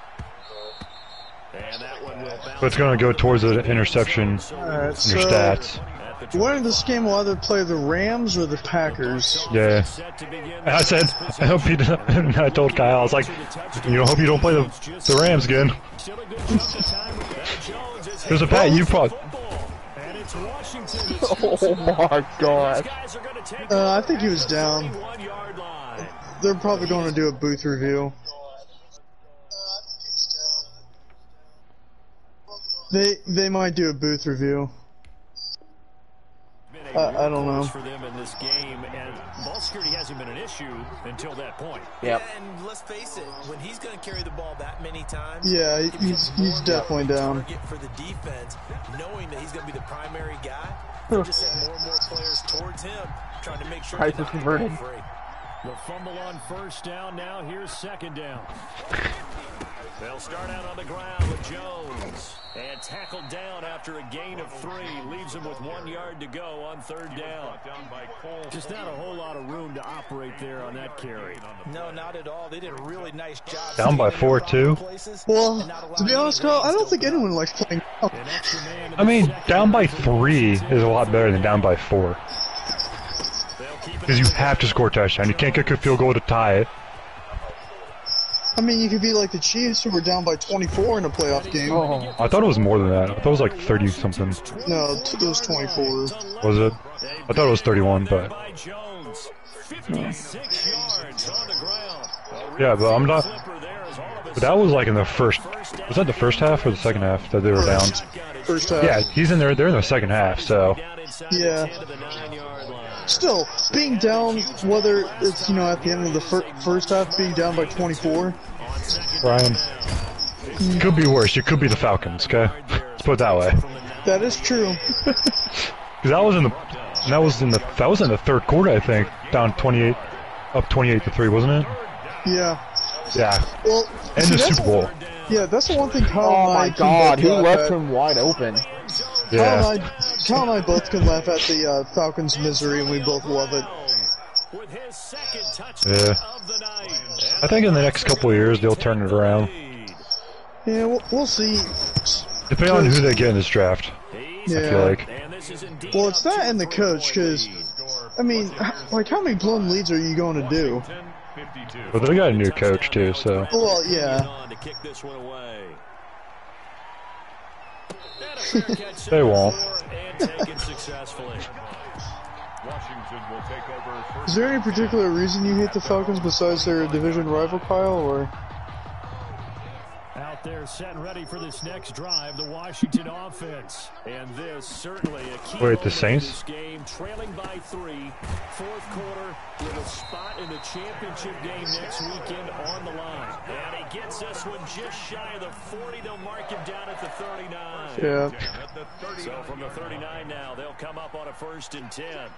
And that one will bounce But it's gonna go towards the interception Alright, in your so stats. at the winner of this game will either play the Rams or the Packers. Yeah. set to begin. And I said, I hope you. And I told Kyle, I was like, you know, hope you don't play the the Rams again. Still a good chunk of time with that. Jones is There's a hit Pat. You with probably. football. And it's Washington. Oh my god. Guys are gonna take Uh, I think he was down. thirty-one-yard line. They're probably going to do a booth review. They they might do a booth review. Been a Uh, I don't know. workhorse for them in this game, and ball security hasn't been an issue until that point. Yep. And let's face it, when he's going to carry the ball that many times, Yeah, it he's becomes he's more definitely of a down. target for the defense, knowing that he's going to be the primary guy. They just send more and more players towards him, trying to make sure Price they is knock the ball converted. free. The fumble on first down. Now here's second down. They'll start out on the ground with Jones. And tackled down after a gain of three. Leaves him with one yard to go on third down. Just not a whole lot of room to operate there on that carry. No, not at all. They did a really nice job. Down by staying in four, their too. places Well, and not to be allowing honest, any Kyle, I lanes don't to think open anyone likes playing. An extra man in I mean, the second down by and three is a lot better than down by four. They'll keep it Because you have to score a touchdown. You can't kick a field goal to tie it. I mean, you could be like the Chiefs who were down by twenty-four in a playoff game. Oh. I thought it was more than that. I thought it was like thirty something. No, t- it was twenty-four. Was it? I thought it was thirty-one, but by Jones. fifty-six yards on the ground. A yeah, but I'm not. flipper there as all of a But that was like in the first. Was that the first half or the second half that they were down? First half. Yeah, he's in there. They're in the second half. So down inside Yeah. the ten to the nine-yard line. Still, being down, whether it's, you know, at the end of the fir first half, being down by twenty-four, Brian, it could be worse. You could be the Falcons. Okay, let's put it that way. that is true. Because that was in the. That was in the. That was in the third quarter, I think. Down twenty-eight, up twenty-eight to three, wasn't it? Yeah. Yeah. Well, And see, the that's- Super Bowl. Yeah, that's the one thing Kyle Oh and I my can god, both he laugh left at. him wide open. Kyle, Yeah. and I, Kyle and I both can laugh at the uh, Falcons' misery, and we both love it. With his second touchdown Yeah. of the night. I think in the next couple of years they'll turn it around. Yeah, we'll, we'll see. Depending on who they get in this draft. He's I feel Yeah. like. And this is indeed Well, it's up that to and the a coach, three-point 'cause, lead. I mean, h- like, how many blown leads are you going to do? But they got a new coach too, so. Well, yeah. On to kick this one away. And a fair catch They won't. and taken successfully. Washington will take over first. Is there any particular reason you hate the Falcons besides their division rival, Kyle, or? Out there set and ready for this next drive, the Washington offense. And this certainly a key Wait, the moment Saints? in this game, trailing by three, fourth quarter with a spot in the championship game next weekend on the line. And he gets this one just shy of the forty. They'll mark him down at the thirty-nine. Yeah. So from the thirty-nine now, they'll come up on a first and ten.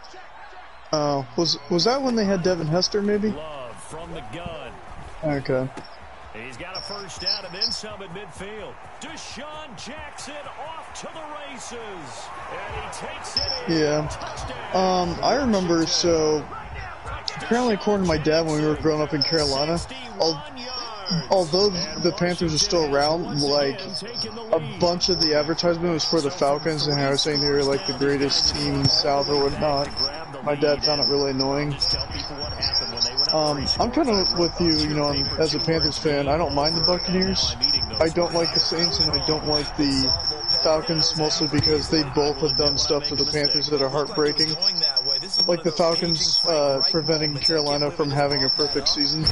Uh, was was that when they had Devin Hester, maybe? Love from the gun. Okay. He's got a first down and then some at midfield. Deshaun Jackson off to the races. And he takes it in. Yeah. Um, I remember, so, apparently according to my dad when we were growing up in Carolina, al although the Panthers are still around, like, a bunch of the advertisement was for the Falcons, and I was saying they were, like, the greatest team in the South or whatnot. My dad found it really annoying. Um, I'm kind of with you, you know, as a Panthers fan, I don't mind the Buccaneers. I don't like the Saints, and I don't like the Falcons, mostly because they both have done stuff to the Panthers that are heartbreaking. Like the Falcons uh, preventing Carolina from having a perfect season.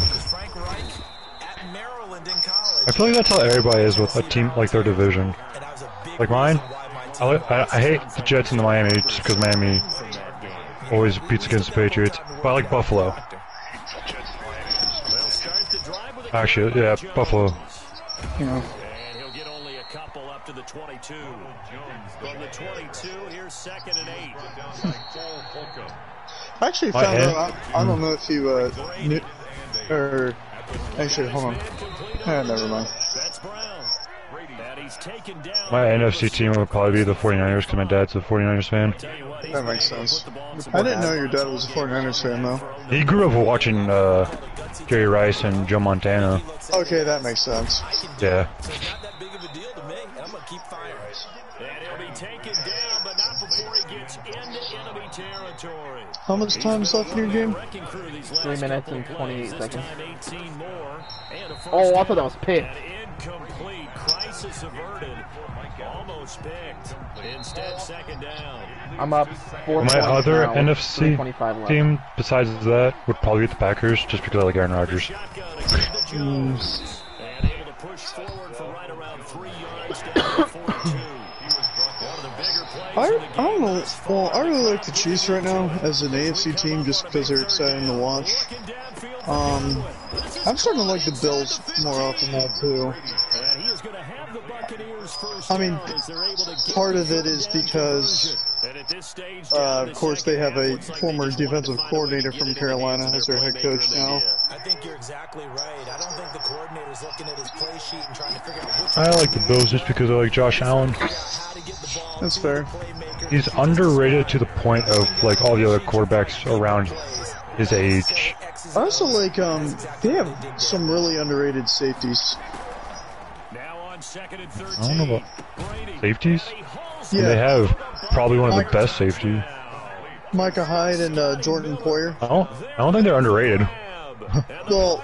I feel like that's how everybody is with a team like their division. Like mine, I, like, I, I hate the Jets and the Miami just because Miami always beats against the Patriots. But I like Buffalo. Actually, yeah, Buffalo. You know. And he'll get only a couple up to the twenty-two. From the twenty-two, here's second and eight. I actually found out, I, I don't know if you, uh, knew, or, actually, hold on. Eh, never mind. That's Brown. And he's taken down. My N F C team would probably be the forty-niners because my dad's a forty-niners fan. That makes sense. I didn't know your dad was a forty-niners fan, though. He grew up watching uh, Jerry Rice and Joe Montana. Okay, that makes sense. Yeah. And he'll be taken down, but not before he gets into enemy territory. How much time is left in your game? Three minutes and twenty-eight seconds. Oh, I thought that was picked. Incomplete. Crisis averted. Almost picked. Instead, second down. I'm up four. My other now, N F C team, besides that, would probably be the Packers, just because I like Aaron Rodgers. Mm. And able to push forward for right around three yards down to forty-two. I, I don't know. Well, I really like the Chiefs right now as an A F C team just because they're exciting to watch. Um, I'm starting to like the Bills more often now too. I mean, part of it is because, uh, of course, they have a former defensive coordinator from Carolina as their head coach now. I think you're exactly right. I don't think the coordinator's looking at his play sheet and trying to figure out which I like the Bills just because I like Josh Allen. That's fair. He's underrated to the point of, like, all the other quarterbacks around his age. I also like, um, they have some really underrated safeties. I don't know about safeties. Yeah. And they have probably one of the best safeties. Micah Hyde and uh, Jordan Poyer. I don't, I don't think they're underrated. Well,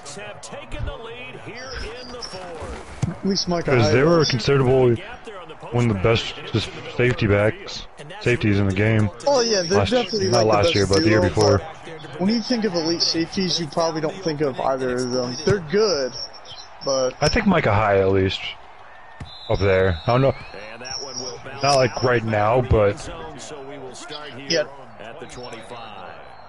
at least Micah Hyde. Because they were considerably one of the best just safety backs, safeties in the game. Oh yeah, they're last, definitely not like last the year, best but the year duo, before. but when you think of elite safeties, you probably don't think of either of them. They're good, but I think Micah Hyde at least up there. I don't know, not like right now, but yeah. At the twenty-five.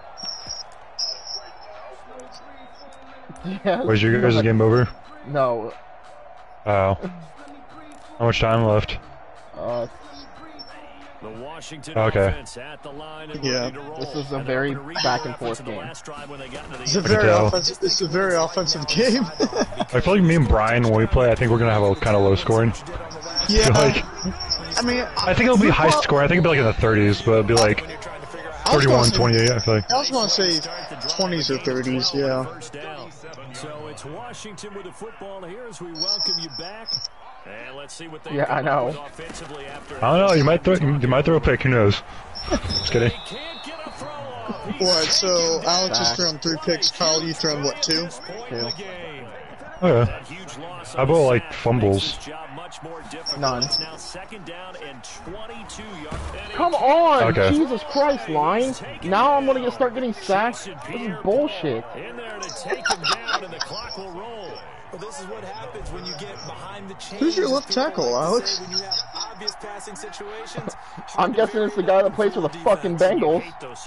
Yeah. Was your guys' game over? No. Oh. How much time left? Uh. The Washington okay. At the line and yeah. This is a very back and forth game. It's a very offensive. It's a very offensive game. I feel like me and Brian, when we play, I think we're gonna have a kind of low scoring. Yeah. I, like, I mean, I think it'll be high scoring. I think it'll be like in the thirties, but it'll be like thirty-one, twenty-eight. I feel like. I was gonna say twenties or thirties. Yeah. So it's Washington with the football here as we welcome you back. And let's see what they yeah, I know. I don't know. You might throw. You might throw a pick. Who knows? Just kidding. What? So Alex has thrown three picks. Kyle, you thrown what? Two. Two. Okay. How about like fumbles? None. Come on! Okay. Jesus Christ, line! Now I'm gonna get, start getting sacked. This is bullshit. In there to take him down, and the clock will roll. Well, this is what happens when you get behind the chains. Who's your left tackle, Alex? When you have obvious passing situations. I'm guessing it's the guy that plays for the fucking Bengals.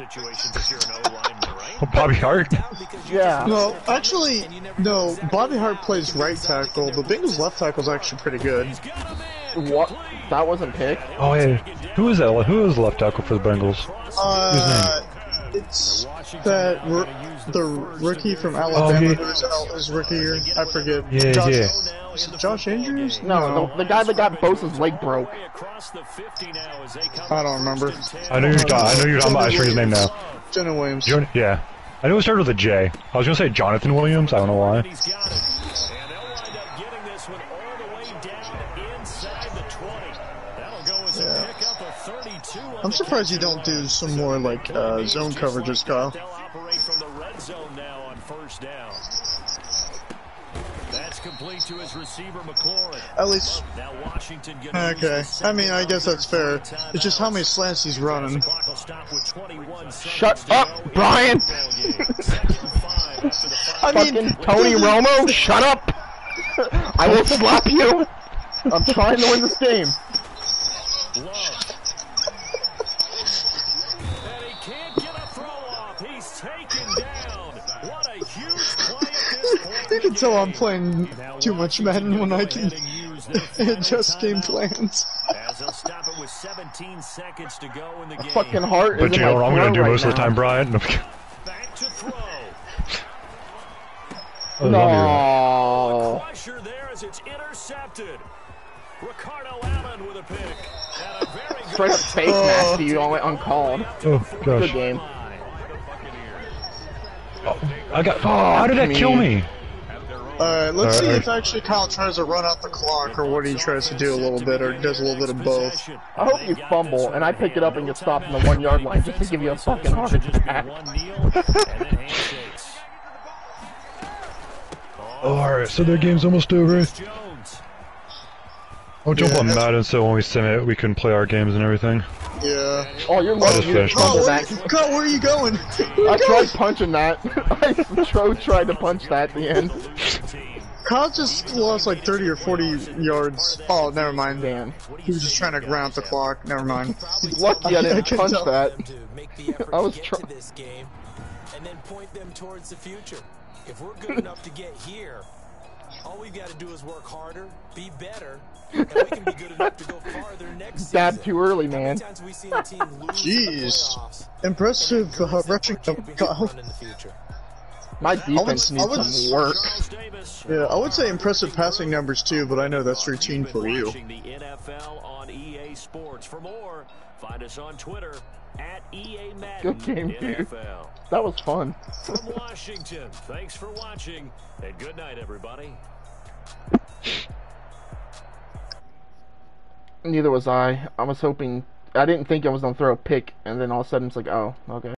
Bobby Hart? Yeah. No, actually, no. Bobby Hart plays right tackle. The Bengals left tackle is actually pretty good. What? That wasn't picked? Oh yeah. Who is that? Who is left tackle for the Bengals? Uh, It's that r the rookie from Alabama yeah. who's out his rookie year. I forget. Yeah, Josh, yeah. is it Josh Andrews? No, the, the guy that got Bosa's leg broke. I don't remember. I know you're talking. I know you're talking about. I sure his name now. Jonah Williams. Jon yeah, I know it started with a J. I was gonna say Jonathan Williams. I don't know why. Yeah. I'm surprised you don't do some more like uh, zone coverages, Kyle. That's complete to his receiver McLaurin. At least. Now Washington Okay. I mean, I guess that's fair. It's just how many slants he's running. Shut up, Brian! I mean, fucking Tony Romo, shut up! I will slap you! I'm trying to win this game. And he can't get a throw off. He's taken down. What a huge play at this point. You can tell I'm playing too much Madden when I can adjust game plans. As he'll stop it with seventeen seconds to go in the game. Fucking heart But is you in know my what I'm gonna do throat most right of the time, now. Brian? Back to throw. Oh, love No. Crusher there as it's intercepted. Ricardo Allen with a pick. And a very good Straight up face Oh. nasty, you all went uncalled. you. Oh Good gosh. game. Oh, I got. How did that kill me? Alright, let's see Alright. if actually Kyle tries to run out the clock or what he tries to do a little bit or does a little bit of both. I hope you fumble and I pick it up and get stopped in the one yard line just to give you a fucking heart attack. Oh, alright, so their game's almost over. I'll jump Yeah. on Madden so when we sim it, we can play our games and everything. Yeah. Oh, you're just lucky you finished fumbled Kyle, that. where, Kyle, where are you going? I tried punching that. I tro tried to punch that at the end. Kyle just lost like thirty or forty yards. Oh, never mind. Damn. He was just trying to ground the clock. Never mind. He's lucky I I didn't can punch tell. that. Make the effort I was to get try- to this game and then point them towards the future. If we're good enough to get here, all we've got to do is work harder, be better, and we can be good enough to go farther next season. Dab too early, How many man. times have we seen a team lose Jeez. in the playoffs Impressive uh, rushing, because they Kyle. run in the future? My defense I needs would- some work. Yeah, I would say impressive passing numbers too, but I know that's routine for you. Watching the N F L on E A Sports. For more, find us on Twitter at E A Madden Good game, N F dude. L. That was fun. From Washington, thanks for watching, and good night, everybody. Neither was I. I was hoping. I didn't think I was gonna throw a pick, and then all of a sudden it's like, oh, okay.